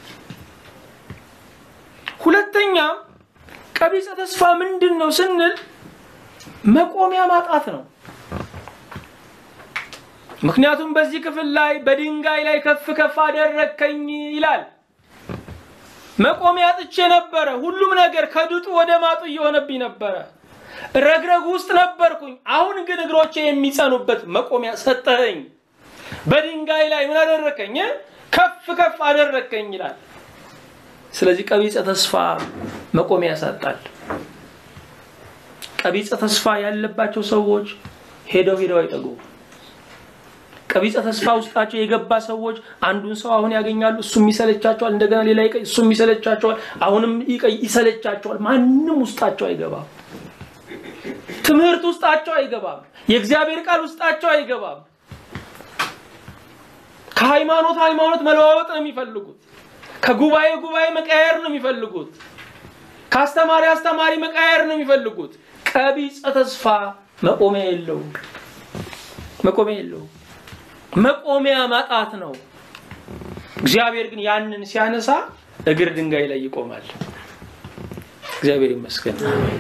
ሁለተኛ ቀቢጸ ተስፋ ምንድነው ስንል መቆሚያ ማጣት ነው። ምክንያቱም በዚህ ክፍል ላይ በድንጋይ ላይ ከፍ ከፍ አደረከኝ ይላል። መቆሚያ አጥቼ ነበር። ሁሉም ነገር ከድጡ ወደ ማጡ እየሆነብኝ ነበር። ረግረግ ውስጥ ነበርኩኝ። አሁን ግን እግሮቼ የሚጸኑበት መቆሚያ ሰጠኸኝ። በድንጋይ ላይ ምን አደረከኝ? ከፍ ከፍ አደረከኝ ይላል። ስለዚህ ቀቢጸ ተስፋ መቆሚያ ያሳጣል። ቀቢጸ ተስፋ ያለባቸው ሰዎች ሄደው ሄደው አይጠጉም። ቀቢጸ ተስፋ ውስጣቸው የገባ ሰዎች አንዱን ሰው አሁን ያገኛሉ፣ እሱም ይሰለቻቸዋል፣ እንደገና ሌላ ይቀይ እሱም ይሰለቻቸዋል፣ አሁንም ይቀይ ይሰለቻቸዋል። ማንንም ውስጣቸው አይገባም። ትምህርት ውስጣቸው አይገባም። የእግዚአብሔር ቃል ውስጣቸው አይገባም። ከሃይማኖት ሃይማኖት መለዋወጥ ነው የሚፈልጉት። ከጉባኤ ጉባኤ መቀየር ነው የሚፈልጉት። ከአስተማሪ አስተማሪ መቀየር ነው የሚፈልጉት። ቀቢጸ ተስፋ መቆሚያ የለውም። መቆሚያ የለውም። መቆሚያ ማጣት ነው። እግዚአብሔር ግን ያንን ሲያነሳ እግር ድንጋይ ላይ ይቆማል። እግዚአብሔር ይመስገን።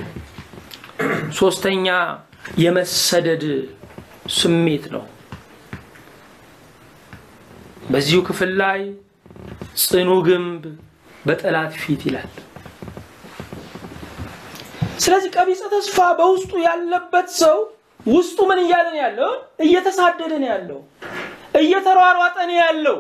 ሶስተኛ የመሰደድ ስሜት ነው። በዚሁ ክፍል ላይ ጽኑ ግንብ በጠላት ፊት ይላል። ስለዚህ ቀቢጸ ተስፋ በውስጡ ያለበት ሰው ውስጡ ምን እያለ ነው ያለው? እየተሳደደ ነው ያለው፣ እየተሯሯጠ ነው ያለው።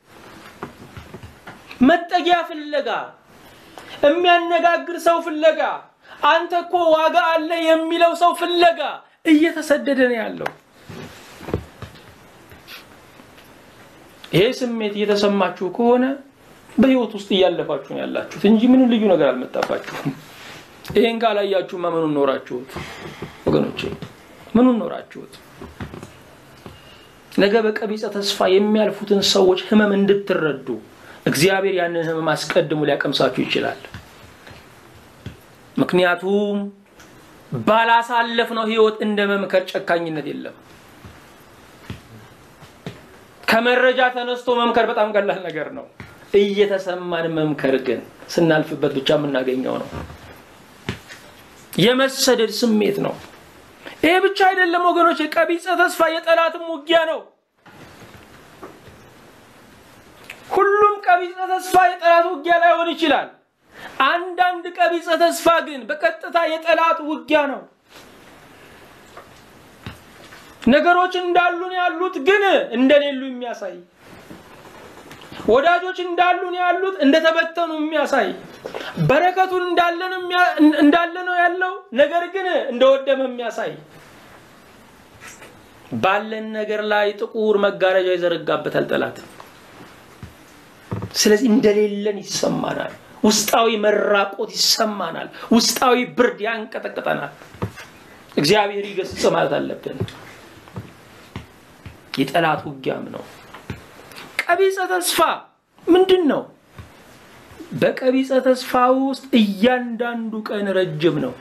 መጠጊያ ፍለጋ፣ የሚያነጋግር ሰው ፍለጋ፣ አንተ እኮ ዋጋ አለ የሚለው ሰው ፍለጋ እየተሰደደ ነው ያለው። ይሄ ስሜት እየተሰማችሁ ከሆነ በህይወት ውስጥ እያለፋችሁ ነው ያላችሁት እንጂ ምንም ልዩ ነገር አልመጣባችሁም። ይሄን ካላያችሁ ማመኑን ኖራችሁት ወገኖቼ፣ ምኑን ኖራችሁት? ነገ በቀቢጸ ተስፋ የሚያልፉትን ሰዎች ህመም እንድትረዱ እግዚአብሔር ያንን ህመም አስቀድሞ ሊያቀምሳችሁ ይችላል። ምክንያቱም ባላሳለፍነው ህይወት እንደ መምከር ጨካኝነት የለም። ከመረጃ ተነስቶ መምከር በጣም ቀላል ነገር ነው። እየተሰማን መምከር ግን ስናልፍበት ብቻ የምናገኘው ነው። የመሰደድ ስሜት ነው። ይሄ ብቻ አይደለም ወገኖች፣ ቀቢጸ ተስፋ የጠላትም ውጊያ ነው። ሁሉም ቀቢጸ ተስፋ የጠላት ውጊያ ላይሆን ይችላል። አንዳንድ ቀቢጸ ተስፋ ግን በቀጥታ የጠላት ውጊያ ነው። ነገሮች እንዳሉ ነው ያሉት ግን እንደሌሉ የሚያሳይ፣ ወዳጆች እንዳሉ ነው ያሉት እንደተበተኑ የሚያሳይ፣ በረከቱን እንዳለ ነው እንዳለ ነው ያለው ነገር ግን እንደወደመ የሚያሳይ፣ ባለን ነገር ላይ ጥቁር መጋረጃ ይዘረጋበታል ጠላት። ስለዚህ እንደሌለን ይሰማናል። ውስጣዊ መራቆት ይሰማናል። ውስጣዊ ብርድ ያንቀጠቀጠናል። እግዚአብሔር ይገስጽ ማለት አለብን። የጠላት ውጊያም ነው። ቀቢጸ ተስፋ ምንድነው? በቀቢጸ ተስፋ ውስጥ እያንዳንዱ ቀን ረጅም ነው።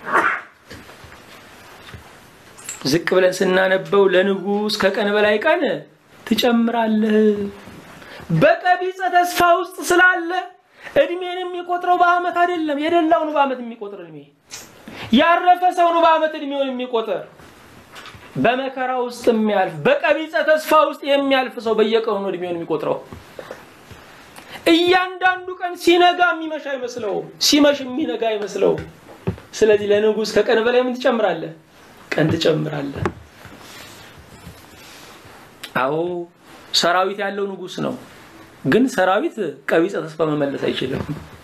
ዝቅ ብለን ስናነበው ለንጉስ ከቀን በላይ ቀን ትጨምራለህ። በቀቢጸ ተስፋ ውስጥ ስላለ እድሜን የሚቆጥረው በአመት አይደለም፣ የደላው ነው በአመት የሚቆጥር እድሜ። ያረፈ ሰው ነው በአመት እድሜውን የሚቆጥር። በመከራ ውስጥ የሚያልፍ በቀቢጸ ተስፋ ውስጥ የሚያልፍ ሰው በየቀኑ ነው እድሜውን የሚቆጥረው። እያንዳንዱ ቀን ሲነጋ የሚመሽ አይመስለው፣ ሲመሽ የሚነጋ አይመስለው። ስለዚህ ለንጉስ ከቀን በላይ ምን ትጨምራለህ? ቀን ትጨምራለህ። አዎ ሰራዊት ያለው ንጉስ ነው፣ ግን ሰራዊት ቀቢጸ ተስፋ መመለስ አይችልም።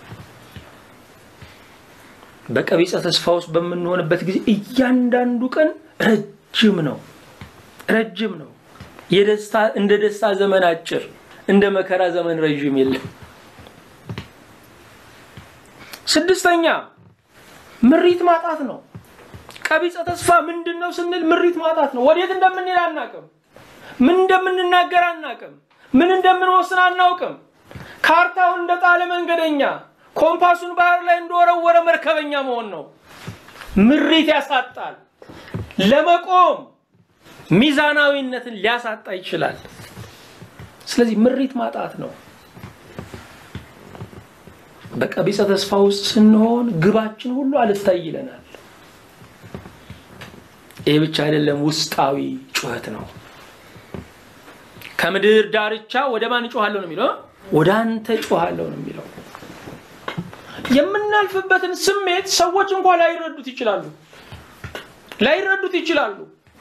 በቀቢጸ ተስፋ ውስጥ በመንሆንበት ጊዜ እያንዳንዱ ቀን ረጅም ነው ረጅም ነው። የደስታ እንደ ደስታ ዘመን አጭር፣ እንደ መከራ ዘመን ረጅም የለም። ስድስተኛ ምሪት ማጣት ነው። ቀቢጸ ተስፋ ምንድነው ስንል ምሪት ማጣት ነው። ወዴት እንደምንሄድ አናውቅም፣ ምን እንደምንናገር አናውቅም፣ ምን እንደምንወስን አናውቅም። ካርታው እንደጣለ መንገደኛ፣ ኮምፓሱን ባህር ላይ እንደወረወረ መርከበኛ መሆን ነው። ምሪት ያሳጣል። ለመቆም ሚዛናዊነትን ሊያሳጣ ይችላል። ስለዚህ ምሪት ማጣት ነው። በቀቢጸ ተስፋ ውስጥ ስንሆን ግባችን ሁሉ አልታይ ይለናል። ይህ ብቻ አይደለም፣ ውስጣዊ ጩኸት ነው። ከምድር ዳርቻ ወደ ማን ጮሃለሁ ነው የሚለው? ወደ አንተ ጮሃለሁ ነው የሚለው። የምናልፍበትን ስሜት ሰዎች እንኳን ላይረዱት ይችላሉ ላይረዱት ይችላሉ።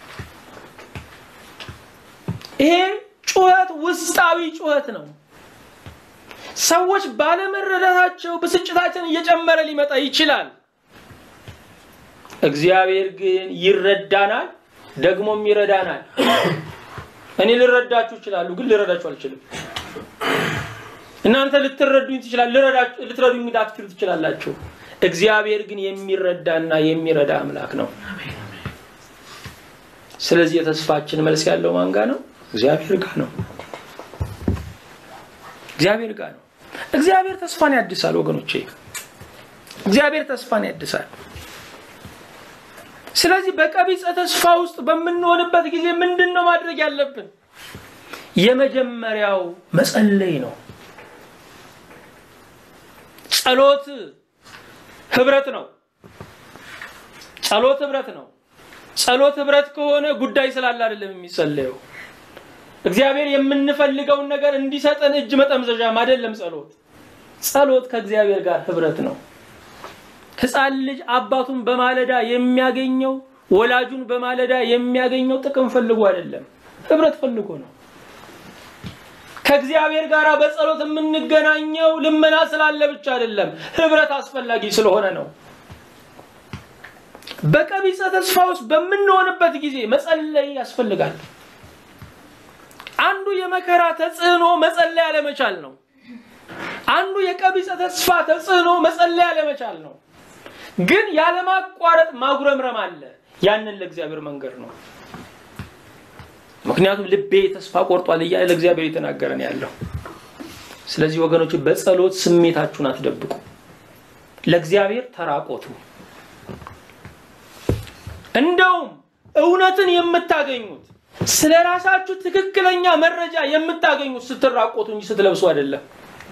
ይሄ ጩኸት ውስጣዊ ጩኸት ነው። ሰዎች ባለመረዳታቸው ብስጭታችን እየጨመረ ሊመጣ ይችላል። እግዚአብሔር ግን ይረዳናል፣ ደግሞም ይረዳናል። እኔ ልረዳችሁ ይችላል፣ ግን ልረዳችሁ አልችልም። እናንተ ልትረዱኝ ትችላላችሁ፣ ልረዳችሁ ልትረዱኝ እንዳትችሉ ትችላላችሁ። እግዚአብሔር ግን የሚረዳና የሚረዳ አምላክ ነው። ስለዚህ የተስፋችን መልስ ያለው ማን ጋር ነው? እግዚአብሔር ጋር ነው። እግዚአብሔር ጋር ነው። እግዚአብሔር ተስፋን ያድሳል ወገኖቼ፣ እግዚአብሔር ተስፋን ያድሳል። ስለዚህ በቀቢጸ ተስፋ ውስጥ በመንሆንበት ጊዜ ምንድነው ማድረግ ያለብን? የመጀመሪያው መጸለይ ነው። ጸሎት ህብረት ነው። ጸሎት ህብረት ነው። ጸሎት ህብረት ከሆነ ጉዳይ ስላለ አይደለም የሚጸለየው። እግዚአብሔር የምንፈልገውን ነገር እንዲሰጠን እጅ መጠምዘዣ አይደለም ጸሎት። ጸሎት ከእግዚአብሔር ጋር ህብረት ነው። ሕፃን ልጅ አባቱን በማለዳ የሚያገኘው ወላጁን በማለዳ የሚያገኘው ጥቅም ፈልጎ አይደለም፣ ህብረት ፈልጎ ነው። ከእግዚአብሔር ጋር በጸሎት የምንገናኘው ልመና ስላለ ብቻ አይደለም፣ ህብረት አስፈላጊ ስለሆነ ነው። በቀቢጸ ተስፋ ውስጥ በመንሆንበት ጊዜ መጸለይ ያስፈልጋል። አንዱ የመከራ ተጽዕኖ መጸለይ ያለመቻል ነው። አንዱ የቀቢጸ ተስፋ ተጽዕኖ መጸለይ ያለመቻል ነው። ግን ያለማቋረጥ ማጉረምረም አለ። ያንን ለእግዚአብሔር መንገር ነው። ምክንያቱም ልቤ ተስፋ ቆርጧል እያለ ለእግዚአብሔር የተናገረን ያለው። ስለዚህ ወገኖች በጸሎት ስሜታችሁን አትደብቁ፣ ለእግዚአብሔር ተራቆቱ። እንደውም እውነትን የምታገኙት ስለራሳችሁ ትክክለኛ መረጃ የምታገኙት ስትራቆቱ እንጂ ስትለብሱ አይደለም።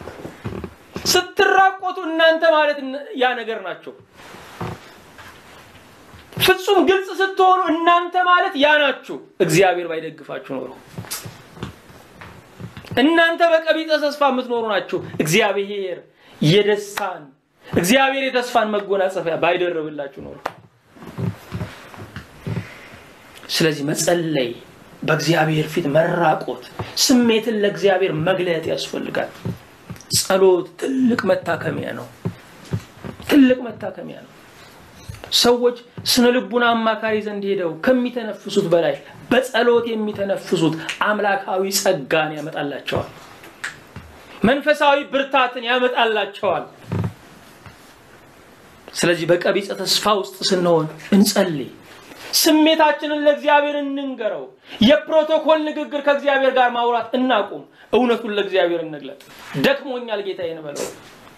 ስትራቆቱ እናንተ ማለት ያ ነገር ናቸው። ፍጹም ግልጽ ስትሆኑ እናንተ ማለት ያ ናችሁ። እግዚአብሔር ባይደግፋችሁ ኖሮ እናንተ በቀቢጸ ተስፋ የምትኖሩ ናችሁ። እግዚአብሔር የደስታን እግዚአብሔር የተስፋን መጎናጸፊያ ባይደርብላችሁ ኖሮ። ስለዚህ መጸለይ፣ በእግዚአብሔር ፊት መራቆት፣ ስሜትን ለእግዚአብሔር መግለጥ ያስፈልጋል። ጸሎት ትልቅ መታከሚያ ነው። ትልቅ መታከሚያ ነው። ሰዎች ስነ ልቡና አማካሪ ዘንድ ሄደው ከሚተነፍሱት በላይ በጸሎት የሚተነፍሱት አምላካዊ ጸጋን ያመጣላቸዋል፣ መንፈሳዊ ብርታትን ያመጣላቸዋል። ስለዚህ በቀቢጸ ተስፋ ውስጥ ስንሆን እንጸልይ፣ ስሜታችንን ለእግዚአብሔር እንንገረው። የፕሮቶኮል ንግግር ከእግዚአብሔር ጋር ማውራት እናቁም፣ እውነቱን ለእግዚአብሔር እንግለጥ። ደክሞኛል ጌታዬን በለው።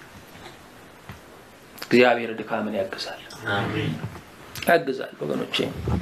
እግዚአብሔር ድካምን ያግዛል። አሜን፣ ያግዛል ወገኖቼ።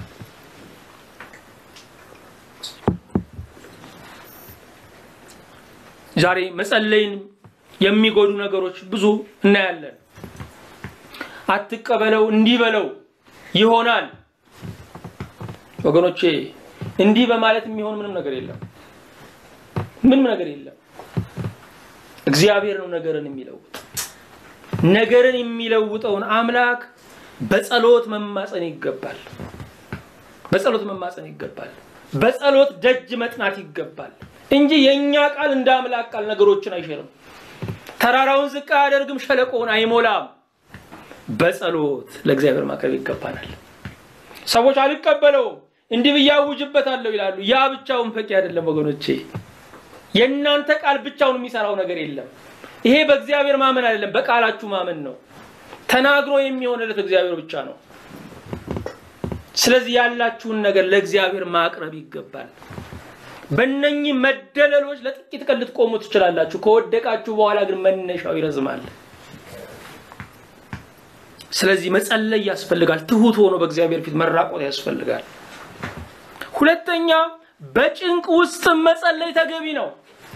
ዛሬ መጸለይን የሚጎዱ ነገሮች ብዙ እናያለን። አትቀበለው እንዲበለው ይሆናል። ወገኖቼ እንዲህ በማለት የሚሆን ምንም ነገር የለም ምንም ነገር የለም እግዚአብሔር ነው ነገርን የሚለውጥ ነገርን የሚለውጠውን አምላክ በጸሎት መማጸን ይገባል በጸሎት መማጸን ይገባል በጸሎት ደጅ መጥናት ይገባል እንጂ የኛ ቃል እንደ አምላክ ቃል ነገሮችን አይሽርም ተራራውን ዝቅ አያደርግም ሸለቆውን አይሞላም በጸሎት ለእግዚአብሔር ማቅረብ ይገባናል ሰዎች አልቀበለው እንዲህ በያውጅበታለሁ ይላሉ ያ ብቻውን ፈቂ አይደለም ወገኖቼ የእናንተ ቃል ብቻውን የሚሰራው ነገር የለም ይሄ በእግዚአብሔር ማመን አይደለም በቃላችሁ ማመን ነው ተናግሮ የሚሆንለት እግዚአብሔር ብቻ ነው ስለዚህ ያላችሁን ነገር ለእግዚአብሔር ማቅረብ ይገባል በእነኚህ መደለሎች ለጥቂት ቀን ልትቆሙ ትችላላችሁ ከወደቃችሁ በኋላ ግን መነሻው ይረዝማል ስለዚህ መጸለይ ያስፈልጋል ትሁት ሆኖ በእግዚአብሔር ፊት መራቆት ያስፈልጋል ሁለተኛ በጭንቅ ውስጥ መጸለይ ተገቢ ነው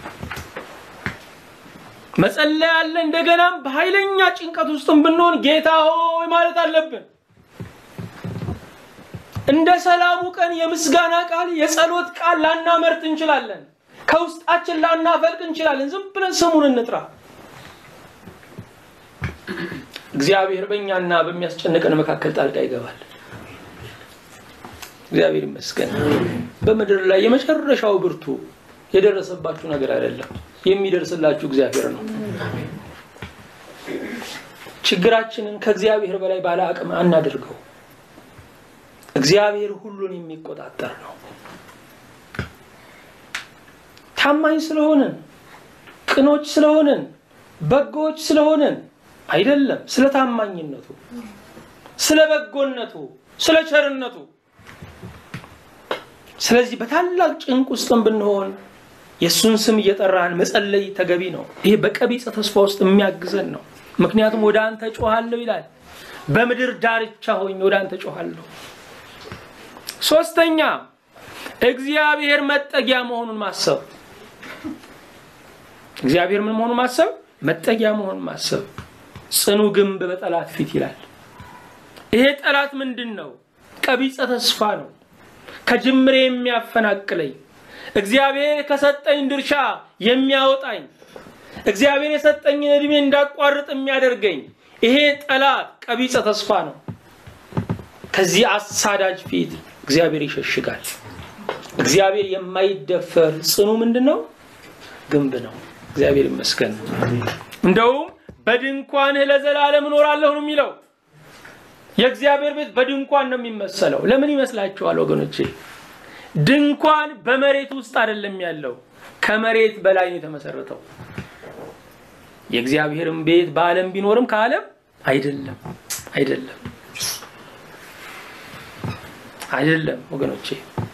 መጸለይ አለ እንደገና በኃይለኛ ጭንቀት ውስጥም ብንሆን ጌታ ሆይ ማለት አለብን እንደ ሰላሙ ቀን የምስጋና ቃል የጸሎት ቃል ላናመርት እንችላለን ከውስጣችን ላናፈልቅ እንችላለን ዝም ብለን ስሙን እንጥራ እግዚአብሔር በእኛና በሚያስጨንቀን መካከል ጣልቃ ይገባል እግዚአብሔር ይመስገን በመድር ላይ የመጨረሻው ብርቱ የደረሰባችሁ ነገር አይደለም የሚደርስላችሁ እግዚአብሔር ነው ችግራችንን ከእግዚአብሔር በላይ ባለ አቅም አናድርገው እግዚአብሔር ሁሉን የሚቆጣጠር ነው ታማኝ ስለሆነን ቅኖች ስለሆነን በጎች ስለሆነን አይደለም ስለ ታማኝነቱ ስለ በጎነቱ ስለ ቸርነቱ ስለዚህ በታላቅ ጭንቅ ውስጥም ብንሆን የሱን ስም እየጠራን መጸለይ ተገቢ ነው ይሄ በቀቢጸ ተስፋ ውስጥ የሚያግዘን ነው ምክንያቱም ወደ አንተ ጮሃለሁ ይላል በመድር ዳርቻ ሆኜ ወደ አንተ ጮሃለሁ ሶስተኛ እግዚአብሔር መጠጊያ መሆኑን ማሰብ እግዚአብሔር ምን መሆኑን ማሰብ መጠጊያ መሆኑን ማሰብ ጽኑ ግንብ በጠላት ፊት ይላል ይሄ ጠላት ምንድነው ቀቢጸ ተስፋ ነው ከጅምሬ የሚያፈናቅለኝ እግዚአብሔር ከሰጠኝ ድርሻ የሚያወጣኝ እግዚአብሔር የሰጠኝ እድሜ እንዳቋርጥ የሚያደርገኝ ይሄ ጠላት ቀቢጸ ተስፋ ነው ከዚህ አሳዳጅ ፊት እግዚአብሔር ይሸሽጋል እግዚአብሔር የማይደፈር ጽኑ ምንድነው ግንብ ነው እግዚአብሔር ይመስገን እንደው በድንኳን ለዘላለም እኖራለሁ ነው የሚለው የእግዚአብሔር ቤት በድንኳን ነው የሚመስለው ለምን ይመስላችኋል ወገኖቼ ድንኳን በመሬት ውስጥ አይደለም ያለው ከመሬት በላይ ነው የተመሰረተው የእግዚአብሔርም ቤት በዓለም ቢኖርም ከዓለም አይደለም አይደለም አይደለም ወገኖቼ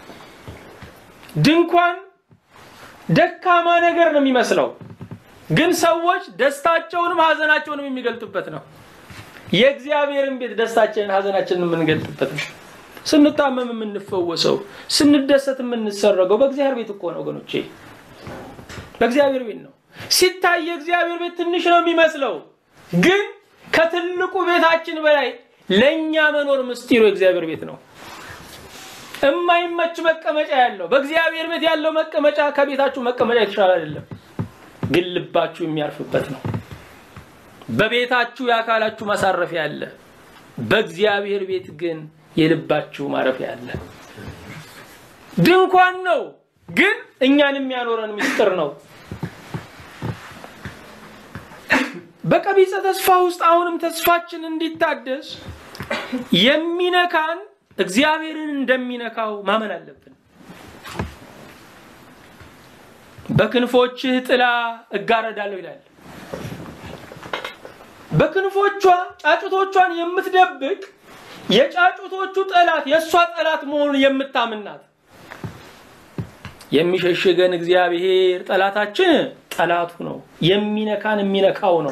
ድንኳን ደካማ ነገር ነው የሚመስለው ግን ሰዎች ደስታቸውንም ሐዘናቸውንም የሚገልጡበት ነው የእግዚአብሔርን ቤት ደስታችንን ሐዘናችንን የምንገልጥበት ነው ስንታመም የምንፈወሰው ስንደሰት የምንሰረገው በእግዚአብሔር ቤት እኮ ነው ወገኖቼ በእግዚአብሔር ቤት ነው ሲታይ የእግዚአብሔር ቤት ትንሽ ነው የሚመስለው ግን ከትልቁ ቤታችን በላይ ለኛ መኖር ምስጢሩ የእግዚአብሔር ቤት ነው እማይመች መቀመጫ ያለው በእግዚአብሔር ቤት ያለው መቀመጫ ከቤታችሁ መቀመጫ የተሻለ አይደለም ግን ልባችሁ የሚያርፍበት ነው በቤታችሁ ያካላችሁ ማሳረፊያ አለ በእግዚአብሔር ቤት ግን የልባችሁ ማረፊያ አለ ድንኳን ነው ግን እኛን የሚያኖረን ምስጢር ነው በቀቢጸ ተስፋ ውስጥ አሁንም ተስፋችን እንዲታደስ የሚነካን እግዚአብሔርን እንደሚነካው ማመን አለብን በክንፎችህ ጥላ እጋረዳለሁ ይላል በክንፎቿ ጫጩቶቿን የምትደብቅ የጫጩቶቹ ጠላት የሷ ጠላት መሆኑን የምታምናት የሚሸሽገን እግዚአብሔር ጠላታችን ጠላቱ ነው የሚነካን የሚነካው ነው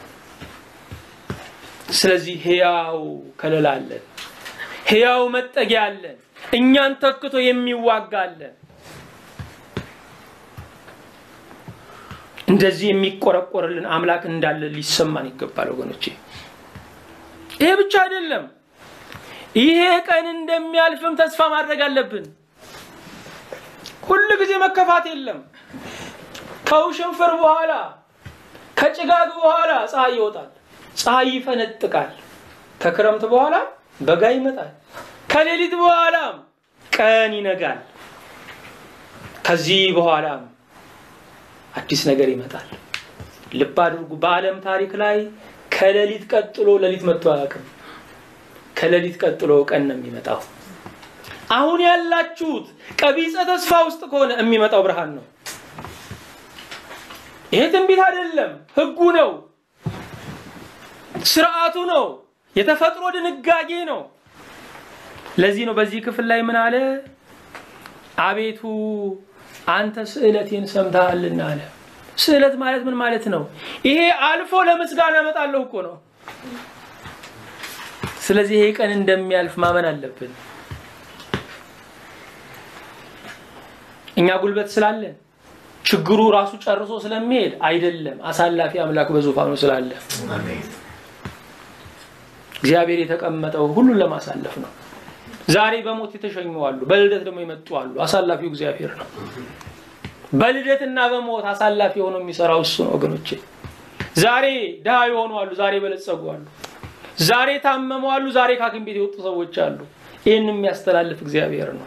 ስለዚህ ሕያው ከለላለን ሕያው መጠጊያ አለን እኛን ተክቶ የሚዋጋለን እንደዚህ የሚቆረቆርልን አምላክ እንዳለ ሊሰማን ይገባል ወገኖቼ ይሄ ብቻ አይደለም ይሄ ቀን እንደሚያልፍም ተስፋ ማድረግ አለብን። ሁሉ ጊዜ መከፋት የለም። ከውሽንፍር በኋላ ከጭጋግ በኋላ ፀሐይ ይወጣል፣ ፀሐይ ይፈነጥቃል። ከክረምት በኋላ በጋ ይመጣል፣ ከሌሊት በኋላ ቀን ይነጋል። ከዚህ በኋላ አዲስ ነገር ይመጣል። ልብ አድርጉ፣ በዓለም ታሪክ ላይ ከሌሊት ቀጥሎ ሌሊት መጥቶ አያውቅም። ከሌሊት ቀጥሎ ቀን ነው የሚመጣው። አሁን ያላችሁት ቀቢጸ ተስፋ ውስጥ ከሆነ የሚመጣው ብርሃን ነው። ይሄ ትንቢት አይደለም፣ ህጉ ነው፣ ስርዓቱ ነው፣ የተፈጥሮ ድንጋጌ ነው። ለዚህ ነው በዚህ ክፍል ላይ ምን አለ? አቤቱ አንተ ስዕለቴን ሰምተሃልና አለ። ስዕለት ማለት ምን ማለት ነው? ይሄ አልፎ ለምስጋና መጣለው እኮ ነው። ስለዚህ ይሄ ቀን እንደሚያልፍ ማመን አለብን። እኛ ጉልበት ስላለን ችግሩ ራሱ ጨርሶ ስለሚሄድ አይደለም፣ አሳላፊ አምላክ በዙፋኑ ስላለ አሜን። እግዚአብሔር የተቀመጠው ሁሉን ለማሳለፍ ነው። ዛሬ በሞት የተሸኙ አሉ፣ በልደት ደግሞ ይመጡ አሉ። አሳላፊው እግዚአብሔር ነው። በልደትና በሞት አሳላፊ ሆኖ የሚሰራው እሱ ነው ወገኖቼ። ዛሬ ድሃ የሆኑ አሉ፣ ዛሬ በለጸጉ አሉ። ዛሬ ታመሙ አሉ፣ ዛሬ ከሐኪም ቤት የወጡ ሰዎች አሉ። ይሄን የሚያስተላልፍ እግዚአብሔር ነው።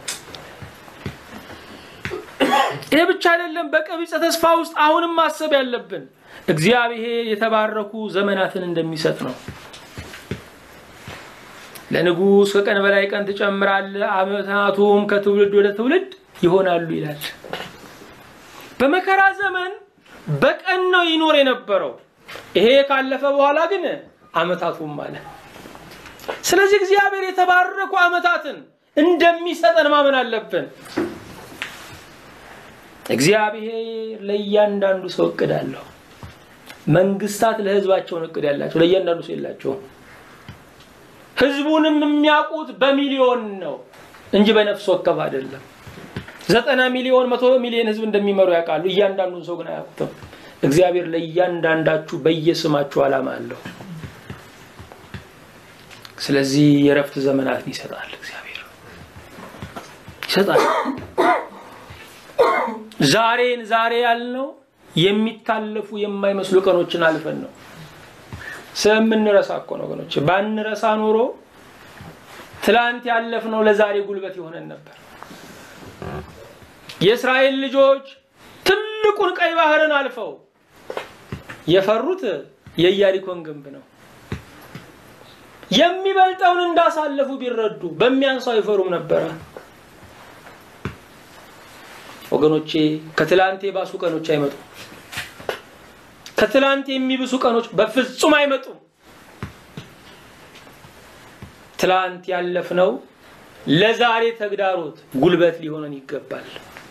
ይሄ ብቻ አይደለም፣ በቀቢጸ ተስፋ ውስጥ አሁንም ማሰብ ያለብን እግዚአብሔር የተባረኩ ዘመናትን እንደሚሰጥ ነው። ለንጉስ ከቀን በላይ ቀን ትጨምራለህ፣ አመታቱም ከትውልድ ወደ ትውልድ ይሆናሉ ይላል። በመከራ ዘመን በቀን ነው ይኖር የነበረው። ይሄ ካለፈ በኋላ ግን አመታቱም ማለት። ስለዚህ እግዚአብሔር የተባረኩ አመታትን እንደሚሰጠን ማመን አለብን። እግዚአብሔር ለእያንዳንዱ ሰው እቅድ አለው። መንግስታት ለህዝባቸው እቅድ ያላቸው ለእያንዳንዱ ሰው የላቸውም። ህዝቡንም የሚያውቁት በሚሊዮን ነው እንጂ በነፍስ ወከፍ አይደለም። ዘጠና ሚሊዮን መቶ ሚሊዮን ህዝብ እንደሚመሩ ያውቃሉ፣ እያንዳንዱን ሰው ግን አያውቁትም። እግዚአብሔር ለእያንዳንዳችሁ በየስማችሁ ዓላማ አለው። ስለዚህ የረፍት ዘመናትን ይሰጣል፣ እግዚአብሔር ይሰጣል። ዛሬን ዛሬ ያልነው የሚታለፉ የማይመስሉ ቀኖችን አልፈን ነው። ስለምንረሳ እኮ ነው ወገኖቼ። ባንረሳ ኖሮ ትላንት ያለፍነው ለዛሬ ጉልበት ይሆነን ነበር። የእስራኤል ልጆች ትልቁን ቀይ ባህርን አልፈው የፈሩት የኢያሪኮን ግንብ ነው። የሚበልጠውን እንዳሳለፉ ቢረዱ በሚያንሳው አይፈሩም ነበር። ወገኖቼ ከትላንት የባሱ ቀኖች አይመጡም። ከትላንት የሚብሱ ቀኖች በፍጹም አይመጡም። ትላንት ያለፍነው ለዛሬ ተግዳሮት ጉልበት ሊሆነን ይገባል።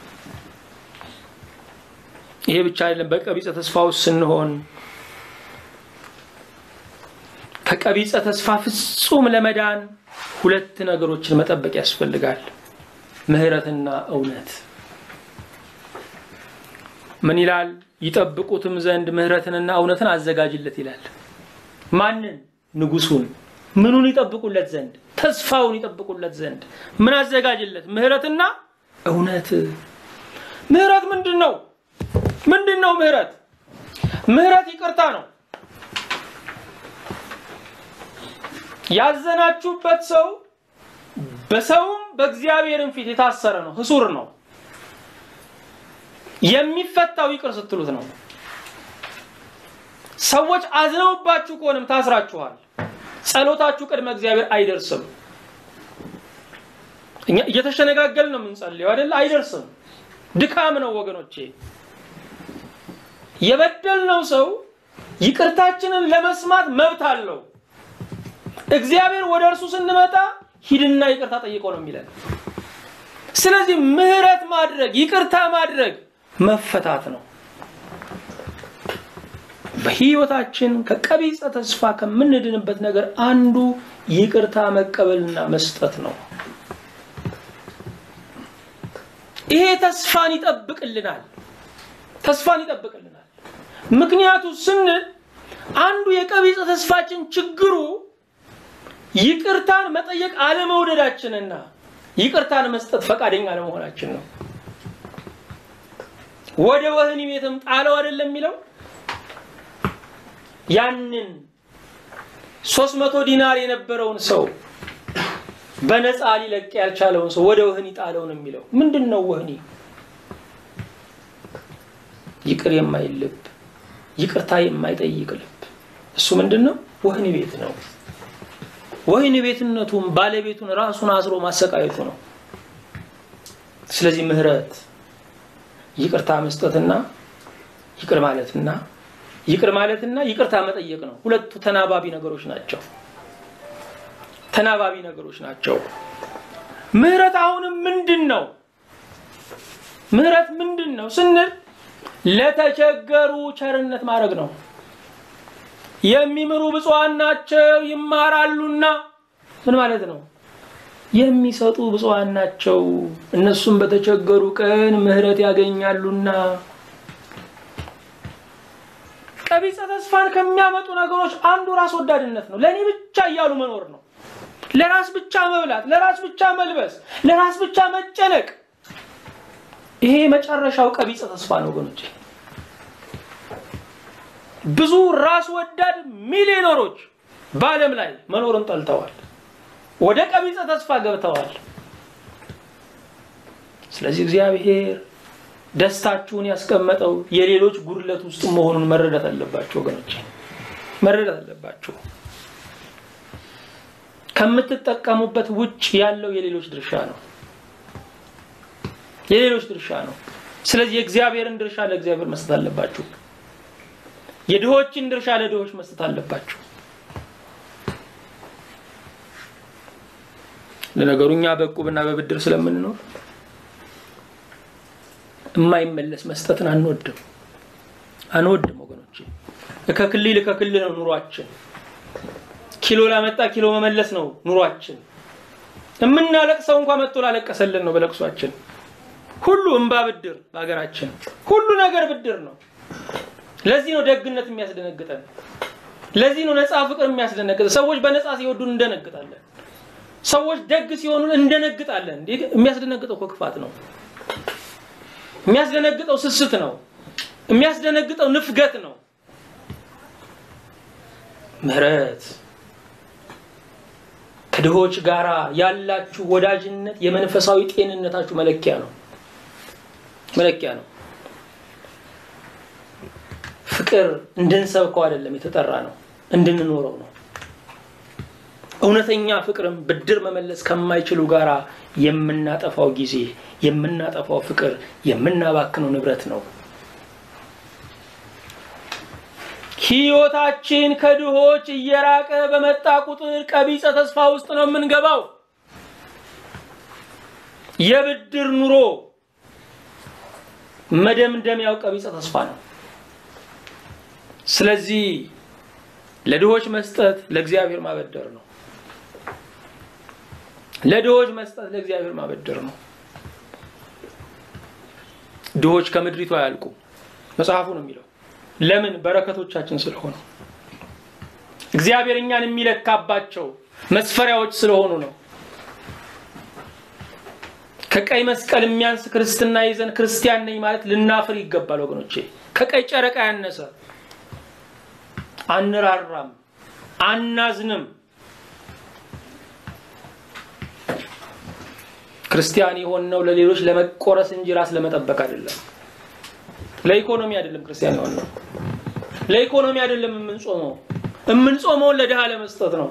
ይሄ ብቻ አይደለም። በቀቢጸ ተስፋው ስንሆን ከቀቢጸ ተስፋ ፍጹም ለመዳን ሁለት ነገሮችን መጠበቅ ያስፈልጋል፣ ምህረትና እውነት። ምን ይላል? ይጠብቁትም ዘንድ ምህረትንና እውነትን አዘጋጅለት ይላል። ማንን? ንጉሱን። ምኑን ይጠብቁለት ዘንድ? ተስፋውን ይጠብቁለት ዘንድ ምን አዘጋጅለት? ምህረትና እውነት። ምህረት ምንድነው? ምንድነው ምህረት? ምህረት ይቅርታ ነው። ያዘናችሁበት ሰው በሰውም በእግዚአብሔርም ፊት የታሰረ ነው፣ ህሱር ነው። የሚፈታው ይቅር ስትሉት ነው። ሰዎች አዝነውባችሁ ከሆነም ታስራችኋል። ጸሎታችሁ ቅድመ እግዚአብሔር አይደርስም። እኛ እየተሸነጋገልን ነው የምንጸልየው አይደል? አይደርስም። ድካም ነው ወገኖቼ። የበደልነው ሰው ይቅርታችንን ለመስማት መብት አለው። እግዚአብሔር ወደ እርሱ ስንመጣ ሂድና ይቅርታ ጠይቀው ነው የሚለን። ስለዚህ ምህረት ማድረግ ይቅርታ ማድረግ መፈታት ነው። በህይወታችን ከቀቢጸ ተስፋ ከምንድንበት ነገር አንዱ ይቅርታ መቀበልና መስጠት ነው። ይሄ ተስፋን ይጠብቅልናል። ተስፋን ይጠብቅልናል። ምክንያቱም ስንል አንዱ የቀቢጸ ተስፋችን ችግሩ ይቅርታን መጠየቅ አለመውደዳችንና ይቅርታን መስጠት ፈቃደኛ አለመሆናችን ነው። ወደ ወህኒ ቤትም ጣለው አይደለም የሚለው ያንን ሶስት መቶ ዲናር የነበረውን ሰው በነፃ ሊለቅ ያልቻለውን ሰው ወደ ወህኒ ጣለው ነው የሚለው። ምንድነው ወህኒ? ይቅር የማይልብ ይቅርታ የማይጠይቅ ልብ እሱ ምንድነው? ወህኒ ቤት ነው። ወህኒ ቤትነቱም ባለቤቱን ራሱን አስሮ ማሰቃየቱ ነው። ስለዚህ ምህረት ይቅርታ መስጠትና ይቅር ማለትና ይቅር ማለትና ይቅርታ መጠየቅ ነው። ሁለቱ ተናባቢ ነገሮች ናቸው። ተናባቢ ነገሮች ናቸው። ምህረት አሁንም ምንድነው? ምህረት ምንድነው ስንል ለተቸገሩ ቸርነት ማድረግ ነው። የሚምሩ ብፁዓን ናቸው ይማራሉና ምን ማለት ነው? የሚሰጡ ብፁዓን ናቸው እነሱም በተቸገሩ ቀን ምህረት ያገኛሉና። ቀቢጸ ተስፋን ከሚያመጡ ነገሮች አንዱ ራስ ወዳድነት ነው። ለኔ ብቻ እያሉ መኖር ነው። ለራስ ብቻ መብላት፣ ለራስ ብቻ መልበስ፣ ለራስ ብቻ መጨነቅ። ይሄ መጨረሻው ቀቢጸ ተስፋ ነው ወገኖቼ። ብዙ ራስ ወዳድ ሚሊዮነሮች በዓለም ላይ መኖርን ጠልተዋል፣ ወደ ቀቢጸ ተስፋ ገብተዋል። ስለዚህ እግዚአብሔር ደስታችሁን ያስቀመጠው የሌሎች ጉድለት ውስጥ መሆኑን መረዳት አለባችሁ ወገኖቼ፣ መረዳት አለባችሁ። ከምትጠቀሙበት ውጭ ያለው የሌሎች ድርሻ ነው፣ የሌሎች ድርሻ ነው። ስለዚህ የእግዚአብሔርን ድርሻ ለእግዚአብሔር መስጠት አለባችሁ። የድሆችን ድርሻ ለድሆች መስጠት አለባችሁ። ለነገሩኛ በቁብና በብድር ስለምንኖር የማይመለስ መስጠትን አንወድም አንወድም ወገኖቼ። ከክልል ከክልል ነው ኑሯችን። ኪሎ ላመጣ ኪሎ መመለስ ነው ኑሯችን። እምናለቅሰው እንኳን መጥቶ ላለቀሰልን ነው በለቅሷችን። ሁሉ እንባ ብድር በአገራችን ሁሉ ነገር ብድር ነው። ለዚህ ነው ደግነት የሚያስደነግጠን። ለዚህ ነው ነፃ ፍቅር የሚያስደነግጠን። ሰዎች በነፃ ሲወዱን እንደነግጣለን። ሰዎች ደግ ሲሆኑን እንደነግጣለን። የሚያስደነግጠው ክፋት ነው። የሚያስደነግጠው ስስት ነው። የሚያስደነግጠው ንፍገት ነው። ምህረት ከድሆች ጋራ ያላችሁ ወዳጅነት የመንፈሳዊ ጤንነታችሁ መለኪያ ነው መለኪያ ነው። ፍቅር እንድንሰብከው አይደለም የተጠራ ነው፣ እንድንኖረው ነው። እውነተኛ ፍቅርም ብድር መመለስ ከማይችሉ ጋራ የምናጠፋው ጊዜ፣ የምናጠፋው ፍቅር፣ የምናባክነው ንብረት ነው። ሕይወታችን ከድሆች እየራቀ በመጣ ቁጥር ቀቢጸ ተስፋ ውስጥ ነው የምንገባው። የብድር ኑሮ መደምደሚያው ቀቢጸ ተስፋ ነው። ስለዚህ ለድሆች መስጠት ለእግዚአብሔር ማበደር ነው። ለድሆች መስጠት ለእግዚአብሔር ማበደር ነው። ድሆች ከምድሪቱ አያልቁ መጽሐፉ ነው የሚለው። ለምን? በረከቶቻችን ስለሆኑ፣ እግዚአብሔር እኛን የሚለካባቸው መስፈሪያዎች ስለሆኑ ነው። ከቀይ መስቀል የሚያንስ ክርስትና ይዘን ክርስቲያን ነኝ ማለት ልናፍር ይገባል ወገኖቼ። ከቀይ ጨረቃ ያነሰ አንራራም፣ አናዝንም። ክርስቲያን የሆነው ለሌሎች ለመቆረስ እንጂ ራስ ለመጠበቅ አይደለም። ለኢኮኖሚ አይደለም ክርስቲያን የሆነው። ለኢኮኖሚ አይደለም የምንጾመው። የምንጾመው ለድሃ ለመስጠት ነው።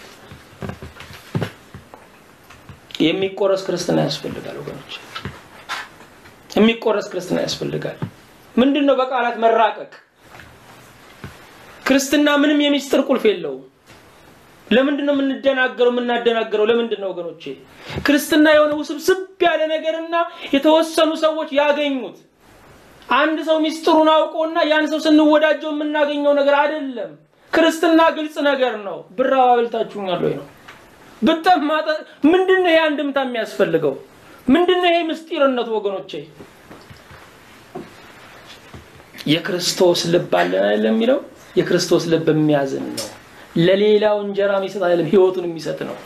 የሚቆረስ ክርስትና ያስፈልጋል ወገኖች፣ የሚቆረስ ክርስትና ያስፈልጋል። ምንድነው? በቃላት መራቀቅ። ክርስትና ምንም የሚስጥር ቁልፍ የለውም። ለምንድነው የምንደናገረው የምናደናገረው? ለምንድነው ወገኖቼ? ክርስትና የሆነ ውስብስብ ያለ ነገርና የተወሰኑ ሰዎች ያገኙት አንድ ሰው ሚስጥሩን አውቆና ያን ሰው ስንወዳጀው የምናገኘው ነገር አይደለም። ክርስትና ግልጽ ነገር ነው። ብራው አብልታችሁኛል ወይ ነው? በጣምማጣ ምንድነው ይሄ አንድምታ የሚያስፈልገው? ምንድነው ይሄ ምስጢርነቱ ወገኖቼ? የክርስቶስ ልብ አለን አይደለም የሚለው? የክርስቶስ ልብ የሚያዝን ነው። ለሌላው እንጀራ የሚሰጥ አይደለም፣ ህይወቱን የሚሰጥ ነው።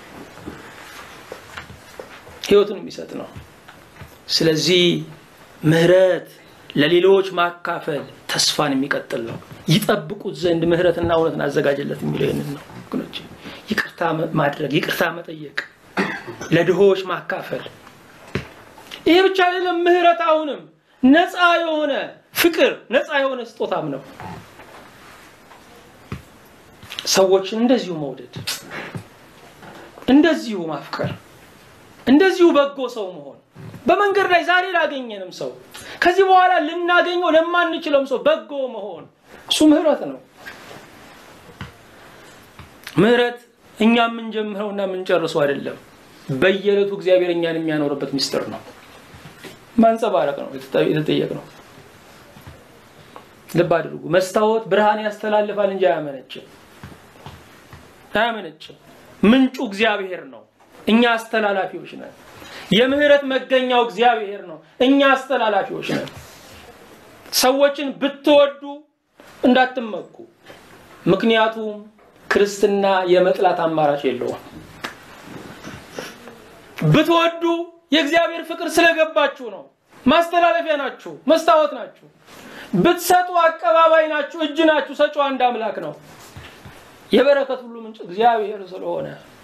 ህይወቱን የሚሰጥ ነው። ስለዚህ ምህረት ለሌሎች ማካፈል ተስፋን የሚቀጥል ነው። ይጠብቁት ዘንድ ምህረትና እውነትን አዘጋጅለት የሚለው ይሄንን ነው ወገኖቼ። ይቅርታ ማድረግ፣ ይቅርታ መጠየቅ፣ ለድሆች ማካፈል። ይሄ ብቻ አይደለም። ምህረት አሁንም ነፃ የሆነ ፍቅር፣ ነፃ የሆነ ስጦታም ነው። ሰዎችን እንደዚሁ መውደድ፣ እንደዚሁ ማፍቀር፣ እንደዚሁ በጎ ሰው መሆን። በመንገድ ላይ ዛሬ ላገኘንም ሰው ከዚህ በኋላ ልናገኘው ለማንችለው ሰው በጎ መሆን እሱ ምህረት ነው። ምህረት እኛ ምን ጀምረውና ምን ጨርሰው አይደለም። በየለቱ እግዚአብሔር እኛን የሚያኖርበት ሚስጥር ነው። ማንጸባረቅ ነው የተጠየቀው። ልብ አድርጉ። መስታወት ብርሃን ያስተላልፋል እንጂ አያመነጭም። አያመነጭም። ምንጩ እግዚአብሔር ነው። እኛ አስተላላፊዎች ነን። የምህረት መገኛው እግዚአብሔር ነው። እኛ አስተላላፊዎች ነን። ሰዎችን ብትወዱ እንዳትመኩ። ምክንያቱም ክርስትና የመጥላት አማራጭ የለውም። ብትወዱ የእግዚአብሔር ፍቅር ስለገባችሁ ነው። ማስተላለፊያ ናችሁ፣ መስታወት ናችሁ። ብትሰጡ አቀባባይ ናችሁ፣ እጅ ናችሁ። ሰጪው አንድ አምላክ ነው። የበረከት ሁሉ ምንጭ እግዚአብሔር ስለሆነ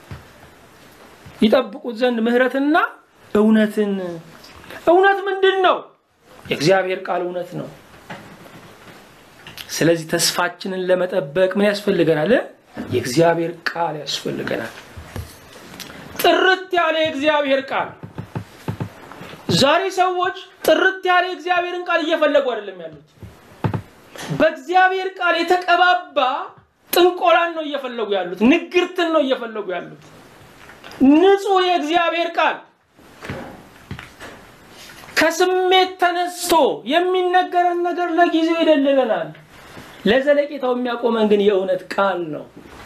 ይጠብቁት ዘንድ ምህረትና እውነትን። እውነት ምንድነው? የእግዚአብሔር ቃል እውነት ነው። ስለዚህ ተስፋችንን ለመጠበቅ ምን ያስፈልገናል? የእግዚአብሔር ቃል ያስፈልገናል። ጥርት ያለ የእግዚአብሔር ቃል። ዛሬ ሰዎች ጥርት ያለ የእግዚአብሔርን ቃል እየፈለጉ አይደለም ያሉት። በእግዚአብሔር ቃል የተቀባባ ጥንቆላን ነው እየፈለጉ ያሉት። ንግርትን ነው እየፈለጉ ያሉት። ንጹህ የእግዚአብሔር ቃል ከስሜት ተነስቶ የሚነገረን ነገር ለጊዜው ይደልለናል። ለዘለቄታው የሚያቆመን ግን የእውነት ቃል ነው።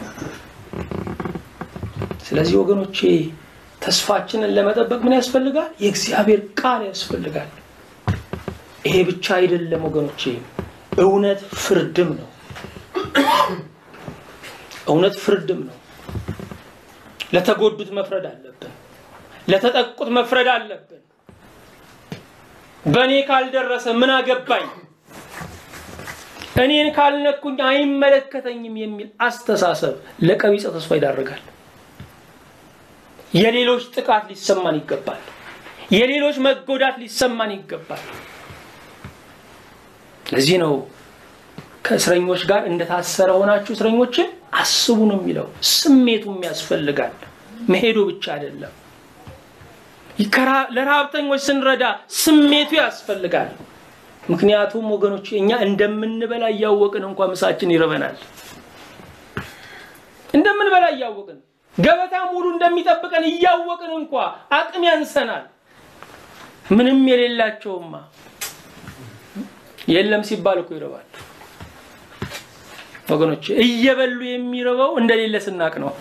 ስለዚህ ወገኖቼ ተስፋችንን ለመጠበቅ ምን ያስፈልጋል? የእግዚአብሔር ቃል ያስፈልጋል። ይሄ ብቻ አይደለም ወገኖቼ፣ እውነት ፍርድም ነው። እውነት ፍርድም ነው። ለተጎዱት መፍረድ አለብን። ለተጠቁት መፍረድ አለብን። በኔ ካልደረሰ ምን አገባኝ፣ እኔን ካልነኩኝ አይመለከተኝም የሚል አስተሳሰብ ለቀቢጸ ተስፋ ይዳርጋል። የሌሎች ጥቃት ሊሰማን ይገባል። የሌሎች መጎዳት ሊሰማን ይገባል። ለዚህ ነው ከእስረኞች ጋር እንደታሰረ ሆናችሁ እስረኞችን አስቡ ነው የሚለው። ስሜቱም ያስፈልጋል፣ መሄዱ ብቻ አይደለም። ይከራ ለራብተኞች ስንረዳ ስሜቱ ያስፈልጋል። ምክንያቱም ወገኖች እኛ እንደምንበላ ያወቅን እንኳን ምሳችን ይረበናል። እንደምንበላ ያወቅን ገበታ ሙሉ እንደሚጠብቀን ያወቅን እንኳን አቅም ያንሰናል። ምንም የሌላቸውማ የለም ሲባል እኮ ይረባል ወገኖች። እየበሉ የሚረባው እንደሌለ ስናቅ ነው።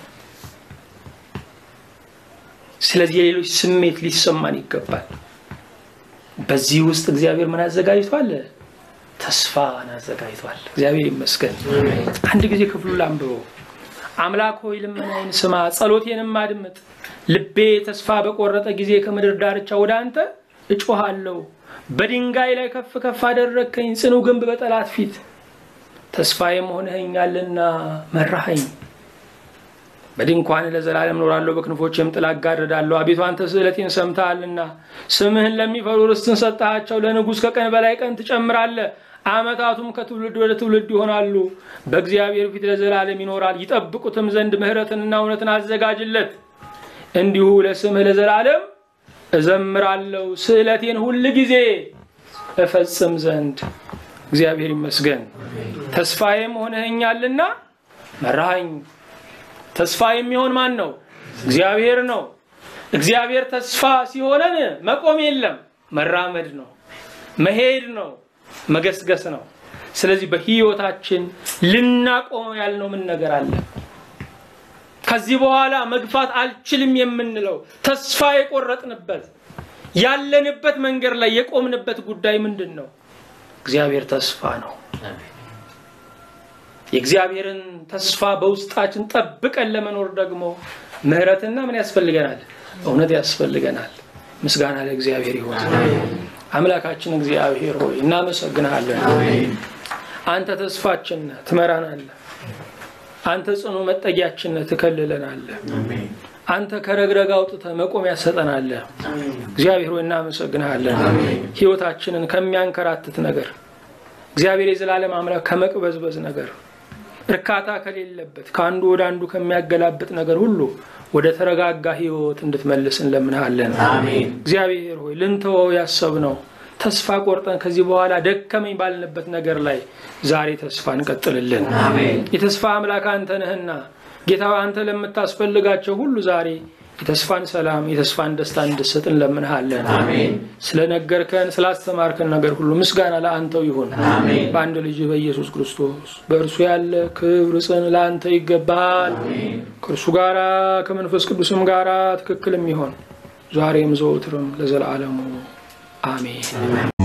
ስለዚህ የሌሎች ስሜት ሊሰማን ይገባል። በዚህ ውስጥ እግዚአብሔር ምን አዘጋጅቷል? ተስፋን አዘጋጅቷል። እግዚአብሔር ይመስገን። አንድ ጊዜ ክፍሉ ላንብበው። አምላክ ሆይ ልመናዬን ስማ፣ ጸሎቴንም አድምጥ። ልቤ ተስፋ በቆረጠ ጊዜ ከምድር ዳርቻ ወደ አንተ እጮሃለሁ። በድንጋይ ላይ ከፍ ከፍ አደረከኝ፣ ጽኑ ግንብ በጠላት ፊት። ተስፋዬም ሆነኸኛልና መራኸኝ። በድንኳን ለዘላለም ኖራለሁ፣ በክንፎችም ጥላ እጋረዳለሁ። አቤቱ አንተ ስእለቴን ሰምተሃልና ስምህን ለሚፈሩ ርስትን ሰጣቸው። ለንጉስ ከቀን በላይ ቀን ትጨምራለህ፣ አመታቱም ከትውልድ ወደ ትውልድ ይሆናሉ። በእግዚአብሔር ፊት ለዘላለም ይኖራል። ይጠብቁትም ዘንድ ምህረትንና እውነትን አዘጋጅለት። እንዲሁ ለስምህ ለዘላለም እዘምራለሁ፣ ስእለቴን ሁሉ ጊዜ እፈጽም ዘንድ። እግዚአብሔር ይመስገን። ተስፋዬም ሆነኸኛልና መራኸኝ። ተስፋ የሚሆን ማን ነው? እግዚአብሔር ነው። እግዚአብሔር ተስፋ ሲሆነን መቆም የለም፣ መራመድ ነው፣ መሄድ ነው፣ መገስገስ ነው። ስለዚህ በህይወታችን ልናቆመው ያልነው ምን ነገር አለ? ከዚህ በኋላ መግፋት አልችልም የምንለው ተስፋ የቆረጥንበት ያለንበት መንገድ ላይ የቆምንበት ጉዳይ ምንድነው? እግዚአብሔር ተስፋ ነው። የእግዚአብሔርን ተስፋ በውስጣችን ጠብቀን ለመኖር ደግሞ ምህረትና ምን ያስፈልገናል? እውነት ያስፈልገናል። ምስጋና ለእግዚአብሔር ይሁን። አምላካችን እግዚአብሔር ሆይ እናመሰግናለን። አንተ ተስፋችን ነህ፣ ትመራናለህ። አንተ ጽኑ መጠጊያችን ነህ፣ ትከልለናለህ። አንተ ከረግረግ አውጥተህ መቆሚያ ሰጠናለህ። እግዚአብሔር ሆይ እናመሰግናለን። ሕይወታችንን ከሚያንከራትት ነገር እግዚአብሔር የዘላለም አምላክ ከመቅበዝበዝ ነገር እርካታ ከሌለበት ካንዱ ወደ አንዱ ከሚያገላብጥ ነገር ሁሉ ወደ ተረጋጋ ሕይወት እንድትመልስን ለምንሃለን። አሜን። እግዚአብሔር ሆይ ልንተወው ያሰብነው ተስፋ ቆርጠን ከዚህ በኋላ ደከመኝ ባልንበት ነገር ላይ ዛሬ ተስፋ እንቀጥልልን። አሜን። የተስፋ አምላክ አንተ ነህና ጌታ አንተ ለምታስፈልጋቸው ሁሉ ዛሬ የተስፋን ሰላም የተስፋን ደስታ እንድትሰጥን ለምንሃለን። አሜን። ስለነገርከን ስላስተማርከን ነገር ሁሉ ምስጋና ለአንተው ይሁን። አሜን። በአንድ ልጅ በኢየሱስ ክርስቶስ በእርሱ ያለ ክብር ጽን ለአንተ ይገባል። አሜን። ከእርሱ ጋራ ከመንፈስ ቅዱስም ጋራ ትክክልም ይሁን ዛሬም ዘወትርም ለዘላለሙ አሜን።